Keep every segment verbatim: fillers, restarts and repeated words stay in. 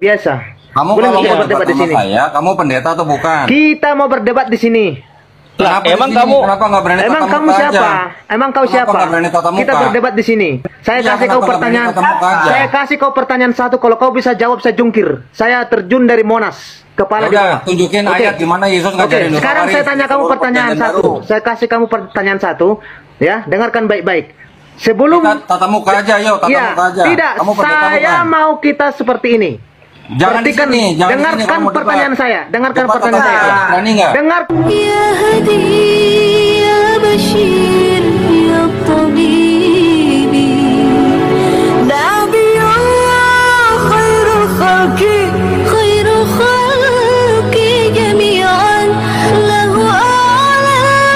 Biasa. Kamu Boleh kalau kita mau berdebat di sama sini? saya, kamu pendeta atau bukan? Kita mau berdebat di sini. Lah, Kenapa di emang sini? kamu Kenapa nggak berani Emang tatap kamu muka siapa? aja? Emang kau Kenapa siapa? nggak berani tatap Kita muka? berdebat di sini. Saya Iya, kasih kenapa kau nggak berani pertanyaan. tatap muka aja? Saya kasih kau pertanyaan satu. Kalau kau bisa jawab, saya jungkir. Saya terjun dari Monas. Kepala di Udah, bawah. tunjukin Oke. ayat gimana Yesus Oke, ngajarin dosa sekarang waris. saya tanya kamu Seluruh pertanyaan perjanjian satu. baru. Saya kasih kamu pertanyaan satu. Ya, dengarkan baik-baik. Sebelum Kita tatap muka aja, yuk, tatap ya, muka aja. tidak, Kamu pendeta saya bukan? mau kita seperti ini. Jangan di Perhatikan, sini, jangan di sini, dengarkan kamu mau pertanyaan debat. saya. Dengarkan Debat pertanyaan apa saya. saja? Berani nggak? Dengar. يا هدي يا بشير يا طبيبي نبي الله خير الخلق خير الخلق جميعا له أعلى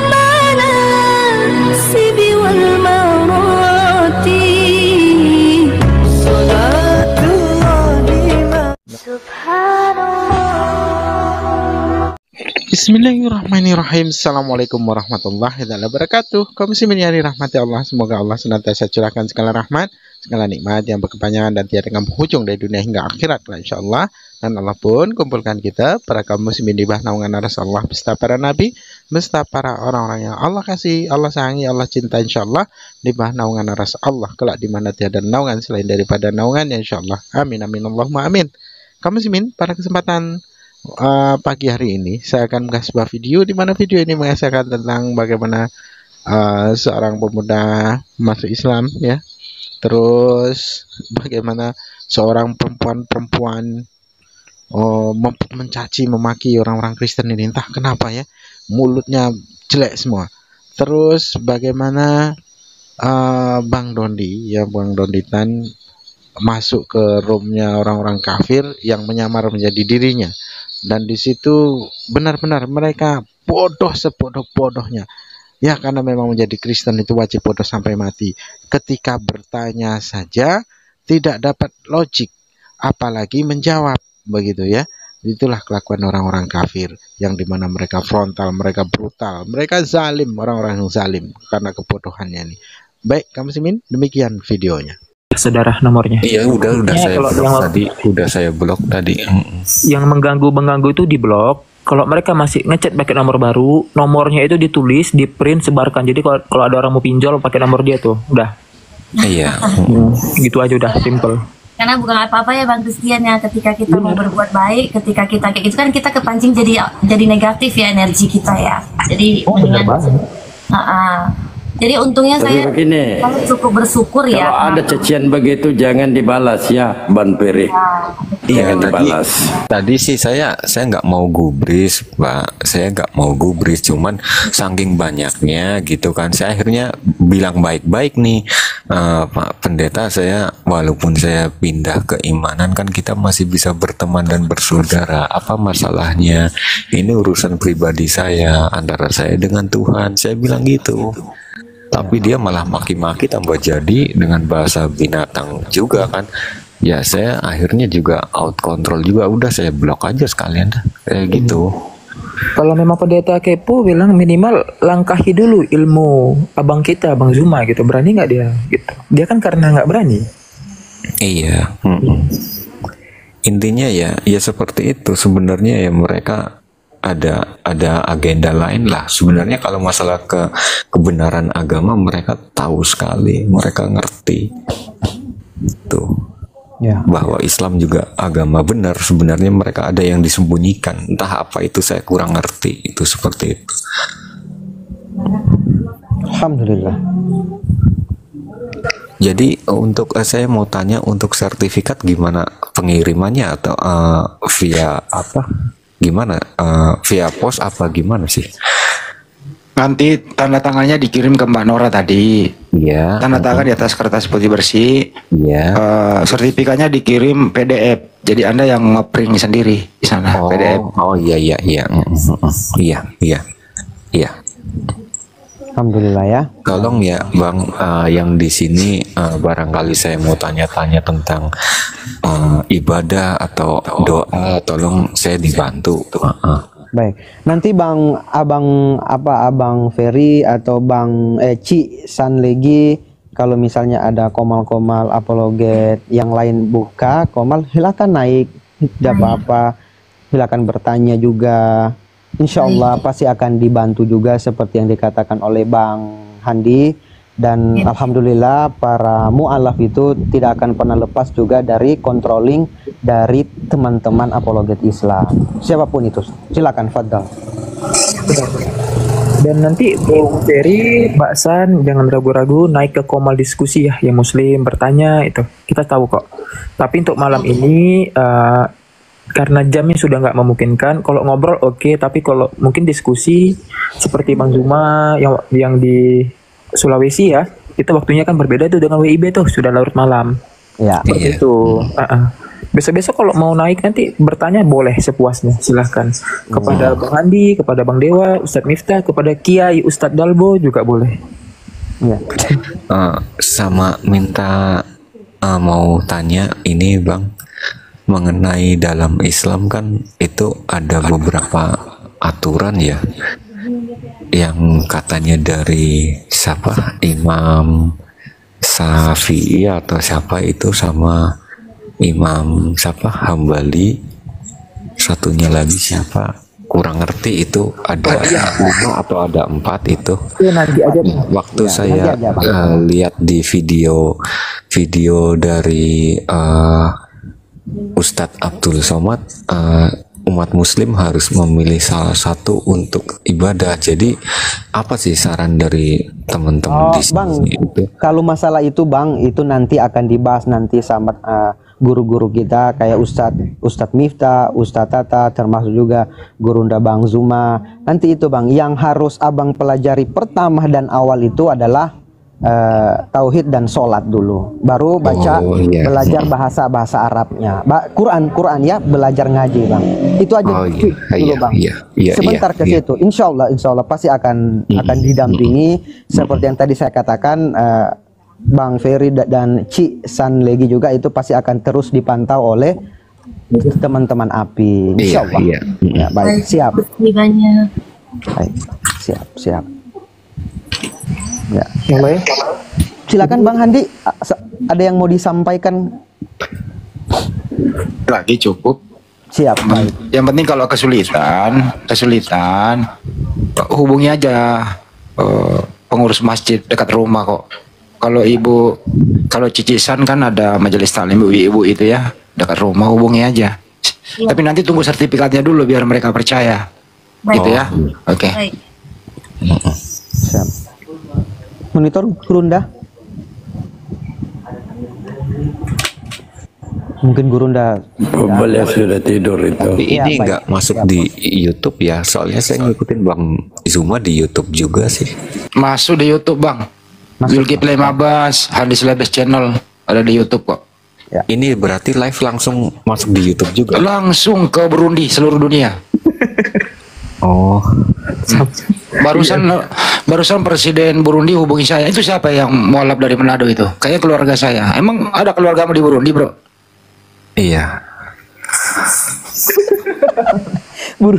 المناصب والمراتب صلاة الله سبحان الله. Bismillahirrahmanirrahim. Assalamualaikum warahmatullahi wabarakatuh. Kaum muslimin yang dirahmati Allah, semoga Allah senantiasa curahkan segala rahmat, segala nikmat yang berkepanjangan dan tiada penghujung dari dunia hingga akhirat, insyaallah. Dan Allah pun kumpulkan kita para kaum muslimin di bawah naungan aras Allah beserta para nabi, beserta para orang-orang yang Allah kasih, Allah sayangi, Allah cinta, insyaallah di bawah naungan aras Allah kelak di mana tiada naungan selain daripada naungannya, insyaallah. Amin amin Allahumma amin. Kaum muslimin, pada kesempatan Uh, pagi hari ini saya akan mengasih sebuah video di mana video ini mengisahkan tentang bagaimana uh, seorang pemuda masuk Islam, ya. Terus bagaimana seorang perempuan-perempuan oh, mencaci memaki orang-orang Kristen ini, entah kenapa ya, mulutnya jelek semua. Terus bagaimana uh, Bang Dondi, ya Bang Donditan masuk ke roomnya orang-orang kafir yang menyamar menjadi dirinya. Dan di situ benar-benar mereka bodoh sebodoh-bodohnya. Ya, karena memang menjadi Kristen itu wajib bodoh sampai mati. Ketika bertanya saja tidak dapat logik, apalagi menjawab, begitu ya. Itulah kelakuan orang-orang kafir yang dimana mereka frontal, mereka brutal, mereka zalim, orang-orang yang zalim karena kebodohannya ini. Baik, kamu muslimin, demikian videonya. saudara nomornya. Iya, udah udah Ya, saya kalau blok yang- tadi, udah saya blok tadi. Yang mengganggu-mengganggu itu di blok. Kalau mereka masih ngechat pakai nomor baru, nomornya itu ditulis, di print, sebarkan. Jadi kalau kalau ada orang mau pinjol pakai nomor dia tuh, udah. Iya. Gitu aja udah, simple. Karena bukan apa-apa ya Bang Christian ya, ketika kita mau berbuat baik, ketika kita kayak gitu kan kita kepancing jadi jadi negatif ya energi kita ya. Jadi Oh, benar dengan- banget. Ah, ah. Jadi untungnya Tapi saya begini, saya cukup bersyukur ya. kalau ada cacian begitu jangan dibalas ya, Ban Peri. Iya, Jangan tadi, dibalas. tadi sih saya saya nggak mau gubris, Pak. Saya nggak mau gubris, cuman saking banyaknya gitu kan. Saya akhirnya bilang baik-baik nih, eh, Pak Pendeta, saya walaupun saya pindah keimanan kan kita masih bisa berteman dan bersaudara. Apa masalahnya? Ini urusan pribadi saya antara saya dengan Tuhan. Saya bilang gitu. Tapi dia malah maki-maki tambah jadi dengan bahasa binatang juga kan. Ya saya akhirnya juga out control juga, udah saya blok aja sekalian dah kayak gitu. Kalau memang pendeta kepo bilang minimal langkahi dulu ilmu abang kita, Bang Zuma gitu. Berani nggak dia gitu. Dia kan karena nggak berani. Iya. mm-mm. Intinya ya ya seperti itu sebenarnya ya, mereka ada ada agenda lain lah sebenarnya. Kalau masalah ke kebenaran agama mereka tahu sekali, mereka ngerti tuh Ya. bahwa Islam juga agama benar. Sebenarnya mereka ada yang disembunyikan, entah apa itu, saya kurang ngerti itu seperti itu. Alhamdulillah. Jadi untuk eh, saya mau tanya, untuk sertifikat gimana pengirimannya, atau eh, via apa? Gimana? Eh, via pos apa gimana sih? Nanti tanda tangannya dikirim ke Mbak Nora tadi. Iya. Tanda tangan di atas kertas putih bersih. Iya. Eh, sertifikatnya dikirim P D F. Jadi Anda yang ngeprint sendiri di sana Oh, P D F. oh iya iya iya. Mm, mm, mm. Iya iya iya. Alhamdulillah ya. Tolong ya Bang, eh, yang di sini eh, barangkali saya mau tanya-tanya tentang eh, ibadah atau doa, tolong saya dibantu. Uh, Baik, nanti Bang Abang apa Abang Ferry atau Bang eh, Ci Sanlegi, kalau misalnya ada komal-komal apologet yang lain buka komal, silakan naik tidak apa-apa, silakan bertanya juga. Insya Allah pasti akan dibantu juga seperti yang dikatakan oleh Bang Handi. Dan Ya. alhamdulillah para mu'alaf itu tidak akan pernah lepas juga dari controlling dari teman-teman apologet Islam. Siapapun itu, silakan Fadal. Dan nanti Bung Ferry, Mbak San, jangan ragu-ragu naik ke komal diskusi ya, yang muslim bertanya itu. Kita tahu kok. Tapi untuk malam ini, uh, karena jamnya sudah nggak memungkinkan, kalau ngobrol oke, tapi kalau mungkin diskusi seperti Bang Zuma yang yang di Sulawesi ya, itu waktunya kan berbeda tuh dengan W I B tuh, sudah larut malam. Ya. Seperti itu. Uh-uh. Besok-besok kalau mau naik nanti bertanya boleh sepuasnya, silahkan. Kepada Bang Andi, kepada Bang Dewa, Ustadz Miftah, kepada Kiai Ustadz Dalbo juga boleh. Ya. Eh, sama minta eh, mau tanya ini Bang, mengenai dalam Islam kan itu ada beberapa aturan ya, yang katanya dari siapa, Imam Syafi'i atau siapa itu, sama Imam siapa, Hambali, satunya lagi siapa, kurang ngerti itu, ada lima atau ada empat itu. Ya, nanti aja. Waktu Ya, saya nanti aja, Bang. eh, lihat di video video dari eh, Ustadz Abdul Somad, eh, umat Muslim harus memilih salah satu untuk ibadah. Jadi apa sih saran dari teman-teman Oh, di sini Bang, itu? kalau masalah itu Bang, itu nanti akan dibahas nanti sama uh, guru-guru kita kayak Ustadz Ustadz Miftah, Ustadz Tata, termasuk juga Gurunda Bang Zuma. Nanti itu Bang, yang harus Abang pelajari pertama dan awal itu adalah uh, tauhid dan sholat dulu. Baru baca, Oh, iya. belajar bahasa-bahasa Arabnya. Ba Quran, Quran ya, belajar ngaji Bang. Itu aja Oh, iya, dulu iya, Bang. iya, iya, Sebentar iya, ke iya. situ. Insya Allah, insya Allah pasti akan akan didampingi seperti yang tadi saya katakan. uh, Bang Ferry da- dan Ci San Legi juga itu pasti akan terus dipantau oleh teman-teman API. Insya Iya, Allah. iya. Ya, baik, siap. Terima kasih banyak. Baik, siap, siap. Ya. Mulai. Silakan Bang Handi, a- sa- ada yang mau disampaikan? Lagi cukup. Siap, baik. Yang penting kalau kesulitan, kesulitan hubungi aja eh, pengurus masjid dekat rumah kok. Kalau ibu, kalau Cici San kan ada majelis taklim ibu-ibu itu ya, dekat rumah, hubungi aja. Tapi nanti tunggu sertifikatnya dulu biar mereka percaya. Baik. Gitu ya. Oke. Baik. Siap. Monitor Gurunda. Mungkin Gurunda. Beliau sudah tidur itu. Tapi Iya, ini baik. nggak masuk di YouTube ya, soalnya saya ngikutin Bang Zuma di YouTube juga sih. Masuk di YouTube bang. Masuk. Zulkifli Mabas, Hadis Labes Channel ada di YouTube kok. Ini berarti live langsung masuk di YouTube juga. Langsung ke Burundi seluruh dunia. Oh, Barusan barusan Presiden Burundi hubungi saya. Itu siapa yang mualaf dari Manado itu? Kayaknya keluarga saya. Emang ada keluargamu di Burundi, Bro? iya. Buru-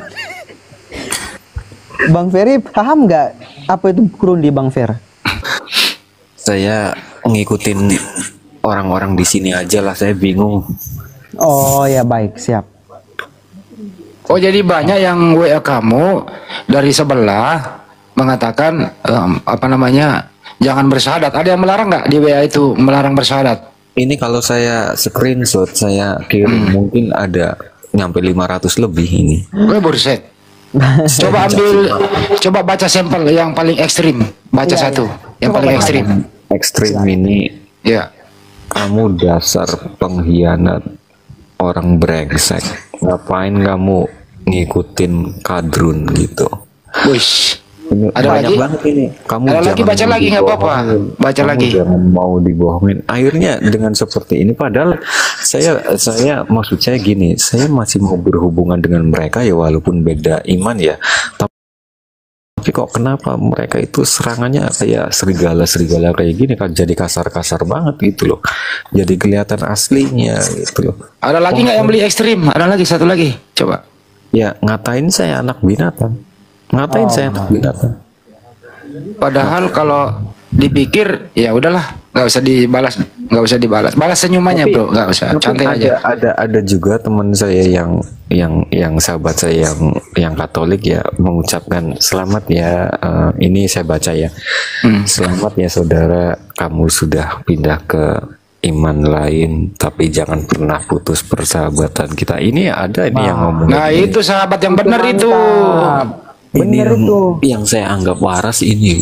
Bang Ferry paham nggak apa itu Burundi Bang Fer? Saya ngikutin orang-orang di sini aja lah, saya bingung. Oh ya baik, siap. Oh jadi banyak yang W A kamu dari sebelah mengatakan em, apa namanya jangan bersyahadat. Ada yang melarang nggak di W A itu melarang bersyahadat? Ini kalau saya screenshot, saya kirim mungkin ada nyampe lima ratus lebih ini. Gue buset. Coba ambil, coba baca sampel yang paling ekstrim. Baca Iya, satu, iya. yang Coba paling baca. ekstrim. Ekstrim ini, Ya. kamu dasar pengkhianat, orang brengsek. Ngapain kamu ngikutin kadrun gitu? Wish. Ini Ada banyak lagi? banget ini. Kamu Ada lagi, jangan baca mau lagi, nggak apa-apa. dibohongin. Baca Kamu lagi. Jangan mau dibohongin. Akhirnya dengan seperti ini, padahal saya saya maksud saya gini, saya masih mau berhubungan dengan mereka ya walaupun beda iman ya. Tapi tapi kok kenapa mereka itu serangannya kayak serigala-serigala kayak gini kan, jadi kasar-kasar banget gitu loh. Jadi kelihatan aslinya gitu loh. Ada lagi nggak yang beli ekstrim? Ada lagi satu lagi. Coba. Ya ngatain saya anak binatang. Ngatain saya anak binatang. Padahal kalau dipikir ya udahlah nggak usah dibalas, nggak usah dibalas. Balas senyumannya Tapi- bro, nggak usah. Tapi Santai ada, aja. ada ada juga teman saya yang yang yang sahabat saya yang yang Katolik ya mengucapkan selamat ya, eh, ini saya baca ya, selamat ya saudara, kamu sudah pindah ke iman lain, tapi jangan pernah putus persahabatan kita. Ini ada ini yang ngomong. Nah itu sahabat yang benar itu. Ini Bener yang, itu. yang saya anggap waras ini.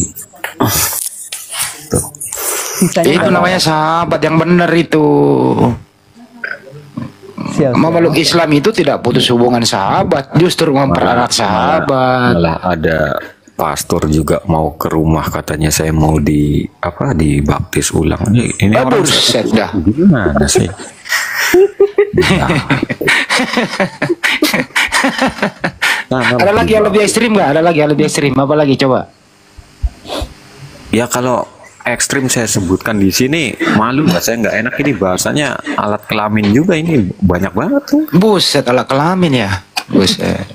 Tuh. Sisanya Itu namanya sahabat yang benar itu. siap. Memeluk Islam itu tidak putus hubungan sahabat, justru memperarat sahabat. Malah ada pastor juga mau ke rumah, katanya saya mau di apa dibaptis ulang. Ini, ini Ah, orang buset dah. gimana sih? Nah, nah, Ada lagi yang lebih ekstrim nggak? Ada lagi yang lebih ekstrim. Apa lagi coba? ya kalau ekstrim saya sebutkan di sini malu nggak, saya nggak enak, ini bahasanya alat kelamin juga, ini banyak banget tuh. Buset, ala kelamin ya. Buset.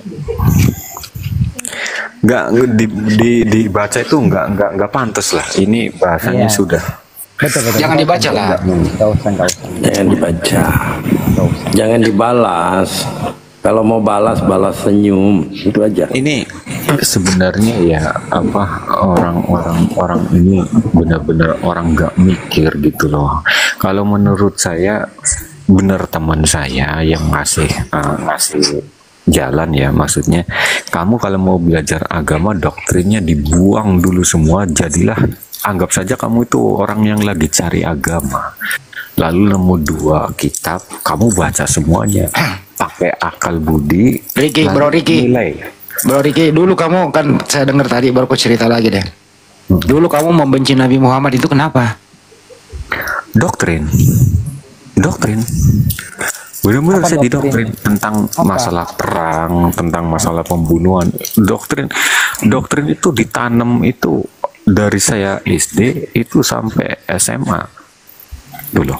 Nggak di, di dibaca itu nggak nggak nggak pantas lah, ini bahasanya Iya. sudah. Betul, betul. Jangan dibaca lah. Nggak usah, nggak usah. Jangan dibaca. Jangan dibalas. Kalau mau balas, balas senyum. Itu aja. Ini sebenarnya ya apa, orang-orang orang ini benar-benar orang nggak mikir gitu loh. Kalau menurut saya benar, teman saya yang ngasih uh, ngasih jalan ya, maksudnya kamu kalau mau belajar agama doktrinnya dibuang dulu semua, jadilah anggap saja kamu itu orang yang lagi cari agama, lalu nemu dua kitab, kamu baca semuanya pakai akal budi. Ricky, lalu bro Ricky. nilai. Bro Ricky, dulu kamu kan saya dengar tadi, baru aku cerita lagi deh. Dulu kamu membenci Nabi Muhammad itu kenapa? Doktrin, doktrin. Benar-benar Apa saya doktrin? didoktrin tentang masalah perang, tentang masalah pembunuhan. Doktrin, doktrin itu ditanam itu dari saya S D itu sampai S M A dulu.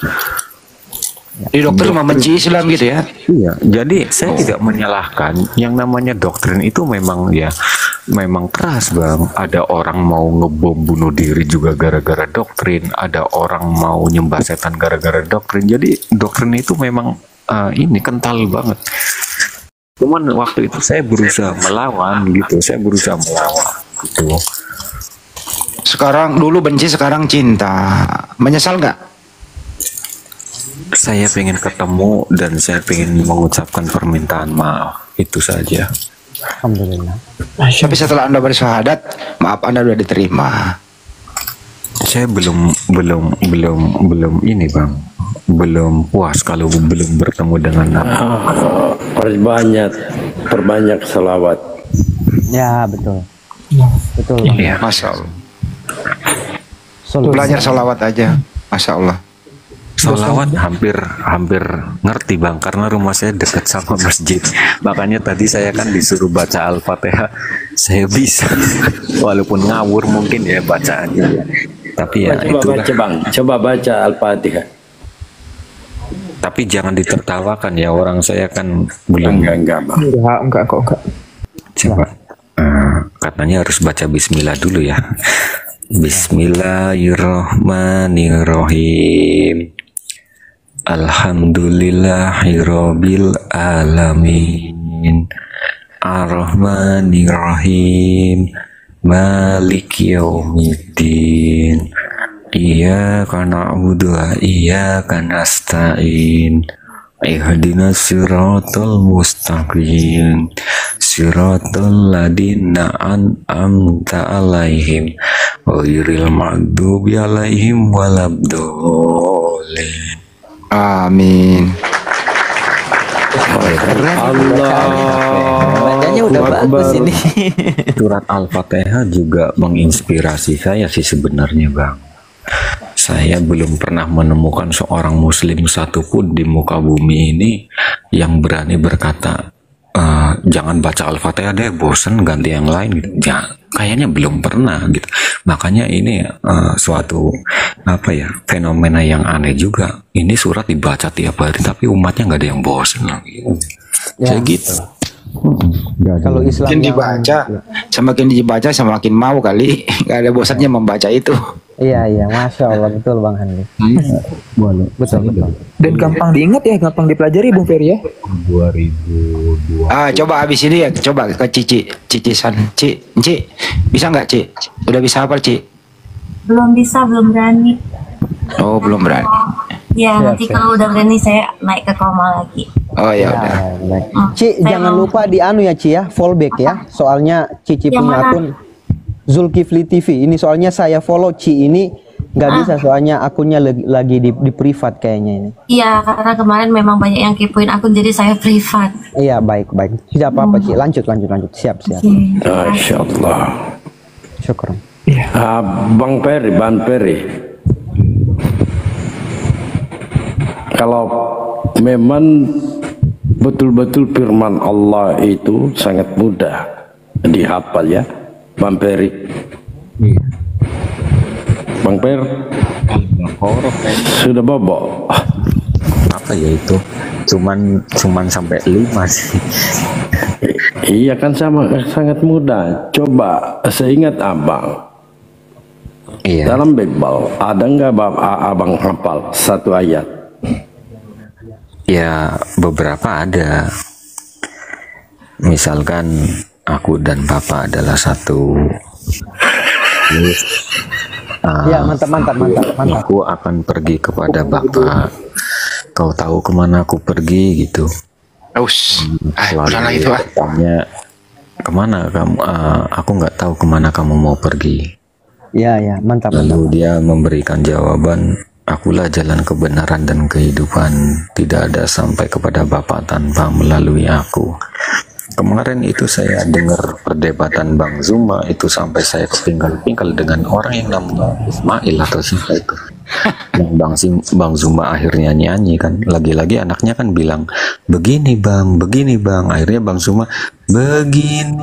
Di dokter membenci Islam gitu ya? Iya, jadi saya tidak menyalahkan yang namanya doktrin itu, memang ya memang keras bang. Ada orang mau ngebom bunuh diri juga gara-gara doktrin, ada orang mau nyembah setan gara-gara doktrin. Jadi doktrin itu memang uh, ini kental banget. Cuman waktu itu saya berusaha melawan gitu, saya berusaha melawan gitu. Sekarang dulu benci, sekarang cinta. Menyesal nggak? Saya pengen ketemu dan saya pengen mengucapkan permintaan maaf, itu saja. Alhamdulillah. Tapi setelah Anda bersyahadat, maaf Anda sudah diterima. Saya belum belum belum belum ini bang, belum puas kalau belum bertemu dengan Nabi. Perbanyak, perbanyak selawat. Ya, betul. Betul. Iya. Masya Allah. Solusi. Belajar salawat aja. Masya Allah. Salawat hampir hampir ngerti bang, karena rumah saya dekat sama masjid. Makanya tadi saya kan disuruh baca Al-Fatihah, saya bisa. Walaupun ngawur mungkin ya bacaannya. Tapi ya Coba itulah. baca bang, coba baca Al-Fatihah. Tapi jangan ditertawakan ya, orang saya kan belum. Enggak, enggak bang. Enggak, enggak kok, enggak. Coba. Eh, katanya harus baca Bismillah dulu ya. Bismillahirrahmanirrahim. Alhamdulillahirabbil alamin. Ar-Rahmanir-Rahim. Maliki yaumiddin. Iyyaka na'budu wa iyyaka nasta'in. Ihdinas siratal mustaqim. Siratal ladzina an'amta 'alaihim ghairil maghdubi 'alaihim waladdallin. Amin. Bacanya udah bagus ini. Surat Al-Fatihah juga menginspirasi saya sih sebenarnya bang. Saya belum pernah menemukan seorang muslim satupun di muka bumi ini yang berani berkata, e, jangan baca Al-Fatihah deh, bosen, ganti yang lain gitu. Ya, kayaknya belum pernah gitu. Makanya ini uh, suatu apa ya, fenomena yang aneh juga. Ini surat dibaca tiap hari tapi umatnya nggak ada yang bosen lagi. Ya. Kayak gitu. Kalau Islam Makin yang- dibaca, semakin dibaca semakin mau kali. Gak ada bosannya membaca itu. Iya iya, masya Allah, betul Bang Hanli. Boleh. Betul betul. Dan gampang diingat ya, gampang dipelajari Bung Ferry ya. dua ribu dua. Ah, coba habis ini ya, coba ke Cici, Cici San, Ci, Ci, bisa nggak Ci? Udah bisa hafal Ci? Belum bisa, belum berani. Oh, belum berani. Ya, Siap, nanti siap. kalau udah berani saya naik ke koma lagi. Oh ya udah. Ya, baik. Hmm, Ci, saya jangan mau- lupa di anu ya Ci ya, fallback ya. Soalnya Cici Yang punya mana? akun Zulkifli T V. Ini soalnya saya follow Ci ini nggak Ah. bisa, soalnya akunnya lagi, lagi di, di privat kayaknya ini. Iya, karena kemarin memang banyak yang kepoin akun, jadi saya privat. Iya baik baik. Tidak apa-apa Ci. Lanjut lanjut lanjut. Siap siap. Masya Allah. Syukur. Ah, Bang Peri, Bang Peri. Kalau memang betul-betul firman Allah itu sangat mudah dihafal ya, Bang Peri. Bang Per, sudah bobo. Apa ya itu? Cuman cuman sampai lima sih. Iya kan sama sangat mudah. Coba seingat abang. Iya. Dalam Bible ada nggak bab a- abang hafal satu ayat? Ya beberapa ada. Misalkan aku dan Papa adalah satu. Terus, ah, Ya mantap mantap mantap mantap. aku akan pergi kepada Bapak. Kau tahu kemana aku pergi gitu. Us, ah, Lalu udahlah itu dia ah. tanya, kemana kamu? Ah, aku nggak tahu kemana kamu mau pergi. Ya ya mantap mantap. Lalu dia memberikan jawaban, akulah jalan kebenaran dan kehidupan. Tidak ada sampai kepada Bapa tanpa melalui aku. Kemarin itu saya dengar perdebatan Bang Zuma itu sampai saya kepingkal-pingkal dengan orang yang namanya Ismail atau siapa itu. Yang Bang, Sim- Bang Zuma akhirnya nyanyi kan. Lagi-lagi anaknya kan bilang, begini Bang, begini Bang. Akhirnya Bang Zuma, begini.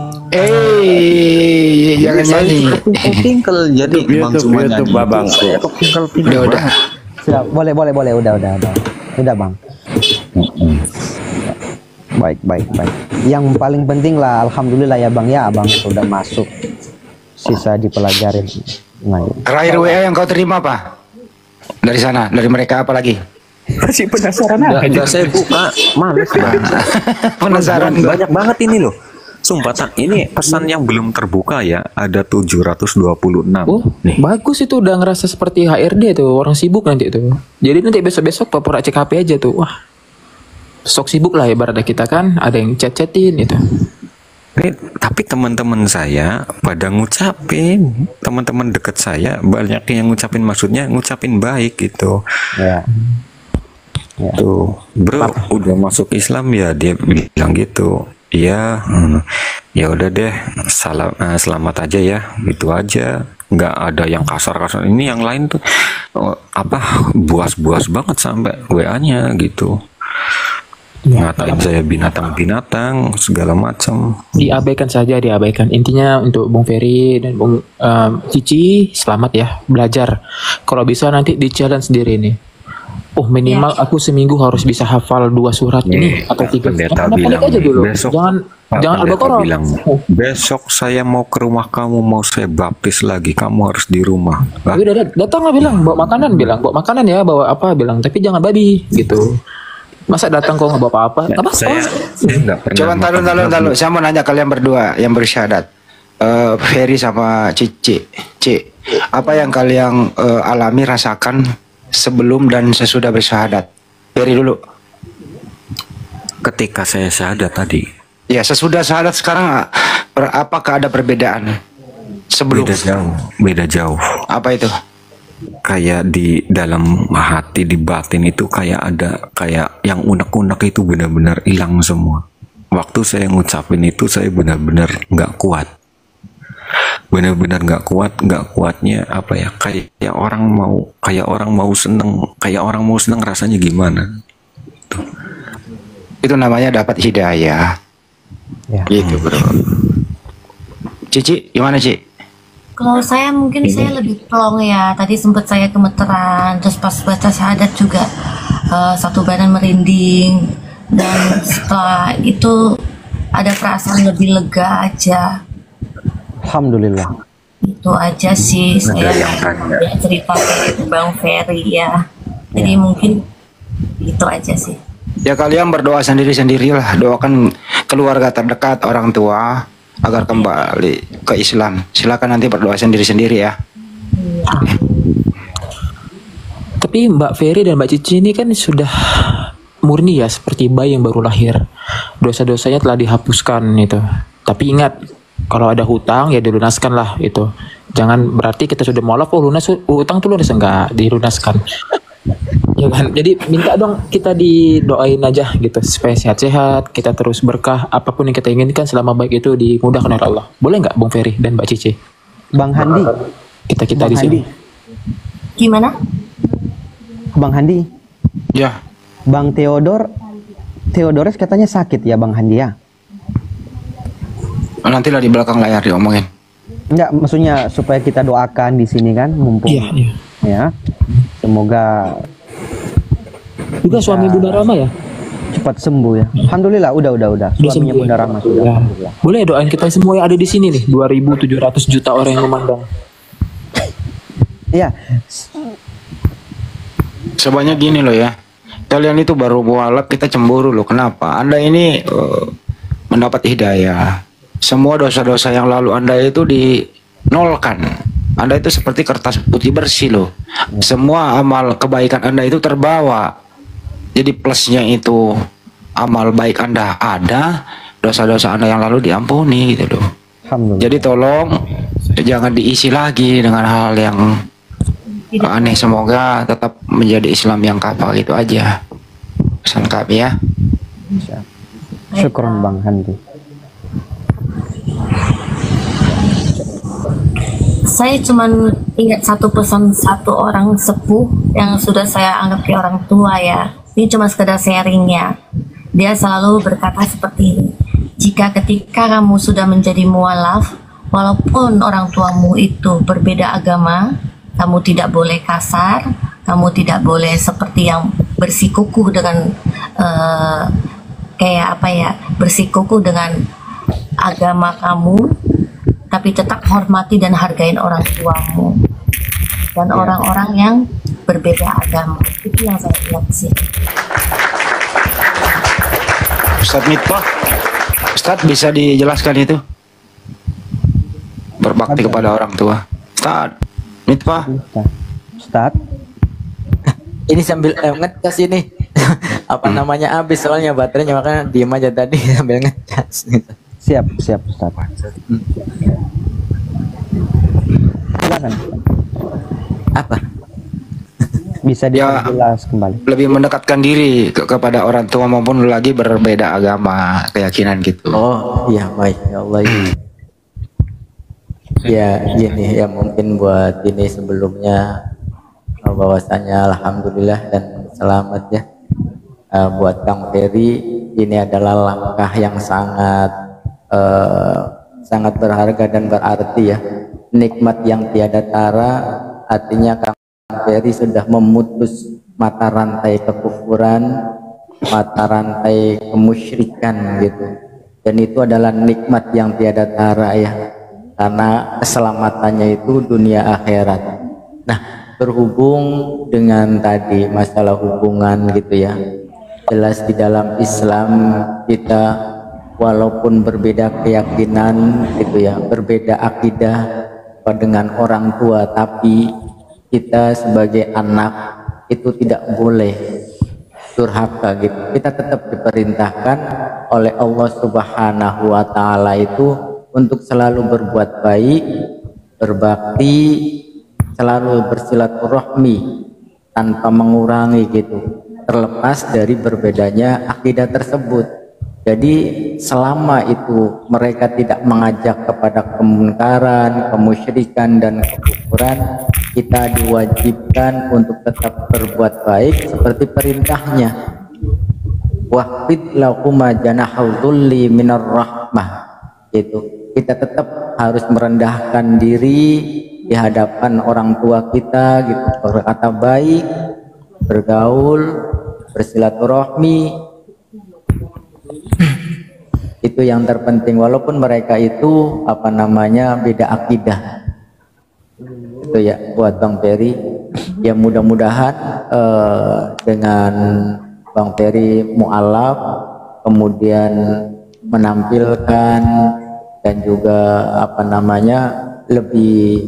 Eh, jangan Saya nyanyi. kepingkal jadi Bang YouTube, Zuma YouTube, nyanyi. Babang. Saya kepingkal-pingkal. Udah udah. Sudah, boleh boleh boleh udah udah udah. Udah Bang. Baik baik baik. Yang paling penting lah, alhamdulillah ya Bang ya, Abang sudah masuk. Sisa dipelajarin. Nah, ya. Terakhir W A yang kau terima apa? Dari sana, dari mereka apa lagi? Masih penasaran Nggak, aja. nggak saya buka, males Bang. Penasaran gua. Banyak banget ini loh. Sumpah tak, ini pesan yang belum terbuka ya, ada tujuh ratus dua puluh enam. Oh, Nih. bagus itu udah ngerasa seperti H R D tuh, orang sibuk nanti tuh. Jadi nanti besok-besok pura-pura cek H P aja tuh. Wah. Sok sibuk lah ibaratnya kita kan, ada yang chat-chatin gitu. Ini, tapi teman-teman saya pada ngucapin, teman-teman deket saya banyak yang ngucapin, maksudnya ngucapin baik gitu. Ya. Tuh, bro, udah masuk Islam ya, dia bilang gitu. Iya, hmm, ya udah deh, salam, eh, selamat aja ya, gitu aja. Nggak ada yang kasar-kasar. Ini yang lain tuh oh, apa buas-buas banget sampai W A-nya gitu. Ngatain saya binatang-binatang segala macam. Diabaikan saja, diabaikan. Intinya untuk Bung Ferry dan Bung um, Cici, selamat ya, belajar. Kalau bisa nanti di challenge sendiri nih. Oh minimal aku seminggu harus bisa hafal dua surat ini atau tiga. Pendeta Jangan bilang panik aja dulu. besok, Jangan Pak jangan Pendeta Al-Baqarah. bilang, besok saya mau ke rumah kamu, mau saya baptis lagi, kamu harus di rumah. Lah, Ya udah dat- datanglah bilang bawa makanan, bilang bawa makanan ya, bawa apa bilang, tapi jangan babi gitu. Masa datang kok nggak bawa apa-apa? Nggak apa-apa. saya, saya nggak pernah Coba makan taruh taruh babi. taruh. Saya mau nanya kalian berdua yang bersyahadat. Eh, Ferry sama Cici. Ci, apa yang kalian eh, alami rasakan sebelum dan sesudah bersyahadat? Ferry dulu. Ketika saya syahadat tadi, Ya, sesudah syahadat sekarang per- apakah ada perbedaan? Sebelum beda jauh, beda jauh. apa itu? Kayak di dalam hati, di batin itu kayak ada kayak yang unek-unek itu benar-benar hilang semua. Waktu saya ngucapin itu saya benar-benar nggak kuat, benar-benar nggak kuat, nggak kuatnya apa ya, kayak orang mau kayak orang mau seneng, kayak orang mau seneng rasanya gimana? Itu namanya dapat hidayah. Ya. Gitu, Bro. Cici, gimana, Ci? Kalau saya mungkin saya lebih plong ya. Tadi sempat saya gemeteran, terus pas baca syahadat juga eh, satu badan merinding, dan setelah itu ada perasaan lebih lega aja. Alhamdulillah. Itu aja sih saya ya, cerita ke Bang Ferry ya. Jadi mungkin itu aja sih. Ya kalian berdoa sendiri-sendirilah, doakan keluarga terdekat, orang tua agar kembali ke Islam. Silakan nanti berdoa sendiri-sendiri ya. Tapi Mbak Ferry dan Mbak Cici ini kan sudah murni ya, seperti bayi yang baru lahir. Dosa-dosanya telah dihapuskan itu. Tapi ingat, kalau ada hutang ya dilunaskan lah itu. Jangan berarti kita sudah mualaf, oh lunas, hutang tuh lunas, enggak, dilunaskan. Ya kan? Jadi minta dong kita didoain aja gitu supaya sehat-sehat, kita terus berkah, apapun yang kita inginkan selama baik itu dimudahkan oleh Allah. Boleh nggak Bung Ferry dan Mbak Cici? Bang Handi. Kita kita Bang di sini. Handi. Gimana? Bang Handi. Ya. Bang Theodor, Theodores katanya sakit ya Bang Handi ya? Nantilah di belakang layar diomongin. Enggak, maksudnya supaya kita doakan di sini kan, mumpung. Iya, iya. Ya. Semoga juga suami Bunda Rama ya cepat sembuh ya. Alhamdulillah, udah udah udah. Udah Suaminya sembuh Bunda ya? Rama sudah. Ya. Alhamdulillah. Boleh doain kita semua yang ada di sini nih, dua ribu tujuh ratus juta orang yang memandang. Iya. Sebanyak gini loh ya. Kalian itu baru mualaf, kita cemburu loh. Kenapa? Anda ini uh, mendapat hidayah. Semua dosa-dosa yang lalu Anda itu dinolkan. Anda itu seperti kertas putih bersih loh. Semua amal kebaikan Anda itu terbawa. Jadi plusnya itu amal baik Anda ada, dosa-dosa Anda yang lalu diampuni gitu loh. Jadi tolong jangan diisi lagi dengan hal yang aneh. Semoga tetap menjadi Islam yang kafah gitu aja. Pesan kami ya. Syukron Bang Handi. Saya cuma ingat satu pesan satu orang sepuh yang sudah saya anggap kayak orang tua ya. Ini cuma sekedar sharingnya. Dia selalu berkata seperti ini. Jika ketika kamu sudah menjadi mualaf, walaupun orang tuamu itu berbeda agama, kamu tidak boleh kasar, kamu tidak boleh seperti yang bersikukuh dengan uh, kayak apa ya, bersikukuh dengan agama kamu, tapi tetap hormati dan hargain orang tuamu dan orang-orang yang berbeda agama. Itu yang saya lihat sih. Ustadz Mitbah, Ustadz bisa dijelaskan itu? Berbakti kepada orang tua. Ustadz Mitbah. Ustadz. Ini sambil eh, ngecas ini. Apa namanya habis soalnya baterainya, makanya diem aja tadi sambil ngecas gitu. Siap, siap Ustadz. Silakan. Apa? Bisa dijelas kembali. Lebih mendekatkan diri ke kepada orang tua maupun lagi berbeda agama, keyakinan gitu. Oh iya, baik ya Allah. Ya gini ya, mungkin buat ini sebelumnya bahwasanya alhamdulillah dan selamat ya uh, buat Kang Ferry. Ini adalah langkah yang sangat uh, sangat berharga dan berarti ya, nikmat yang tiada tara. Artinya Kang Ferry sudah memutus mata rantai kekufuran, mata rantai kemusyrikan gitu, dan itu adalah nikmat yang tiada tara ya, karena keselamatannya itu dunia akhirat. Nah, berhubung dengan tadi masalah hubungan gitu ya, jelas di dalam Islam kita walaupun berbeda keyakinan gitu ya, berbeda akidah dengan orang tua, tapi kita sebagai anak itu tidak boleh durhaka gitu. Kita tetap diperintahkan oleh Allah Subhanahu wa taala itu untuk selalu berbuat baik, berbakti, selalu bersilaturahmi tanpa mengurangi gitu, terlepas dari berbedanya akidah tersebut. Jadi selama itu mereka tidak mengajak kepada kemungkaran, kemusyrikan dan kekufuran, kita diwajibkan untuk tetap berbuat baik seperti perintahnya. Waqfid lahuma janahal dhulli minar rahmah. Itu kita tetap harus merendahkan diri di hadapan orang tua kita gitu, berkata baik, bergaul, bersilaturahmi. Itu yang terpenting, walaupun mereka itu apa namanya beda akidah, Itu ya buat Bang Ferry. Ya mudah-mudahan eh, dengan Bang Ferry mu'alaf, kemudian menampilkan dan juga apa namanya lebih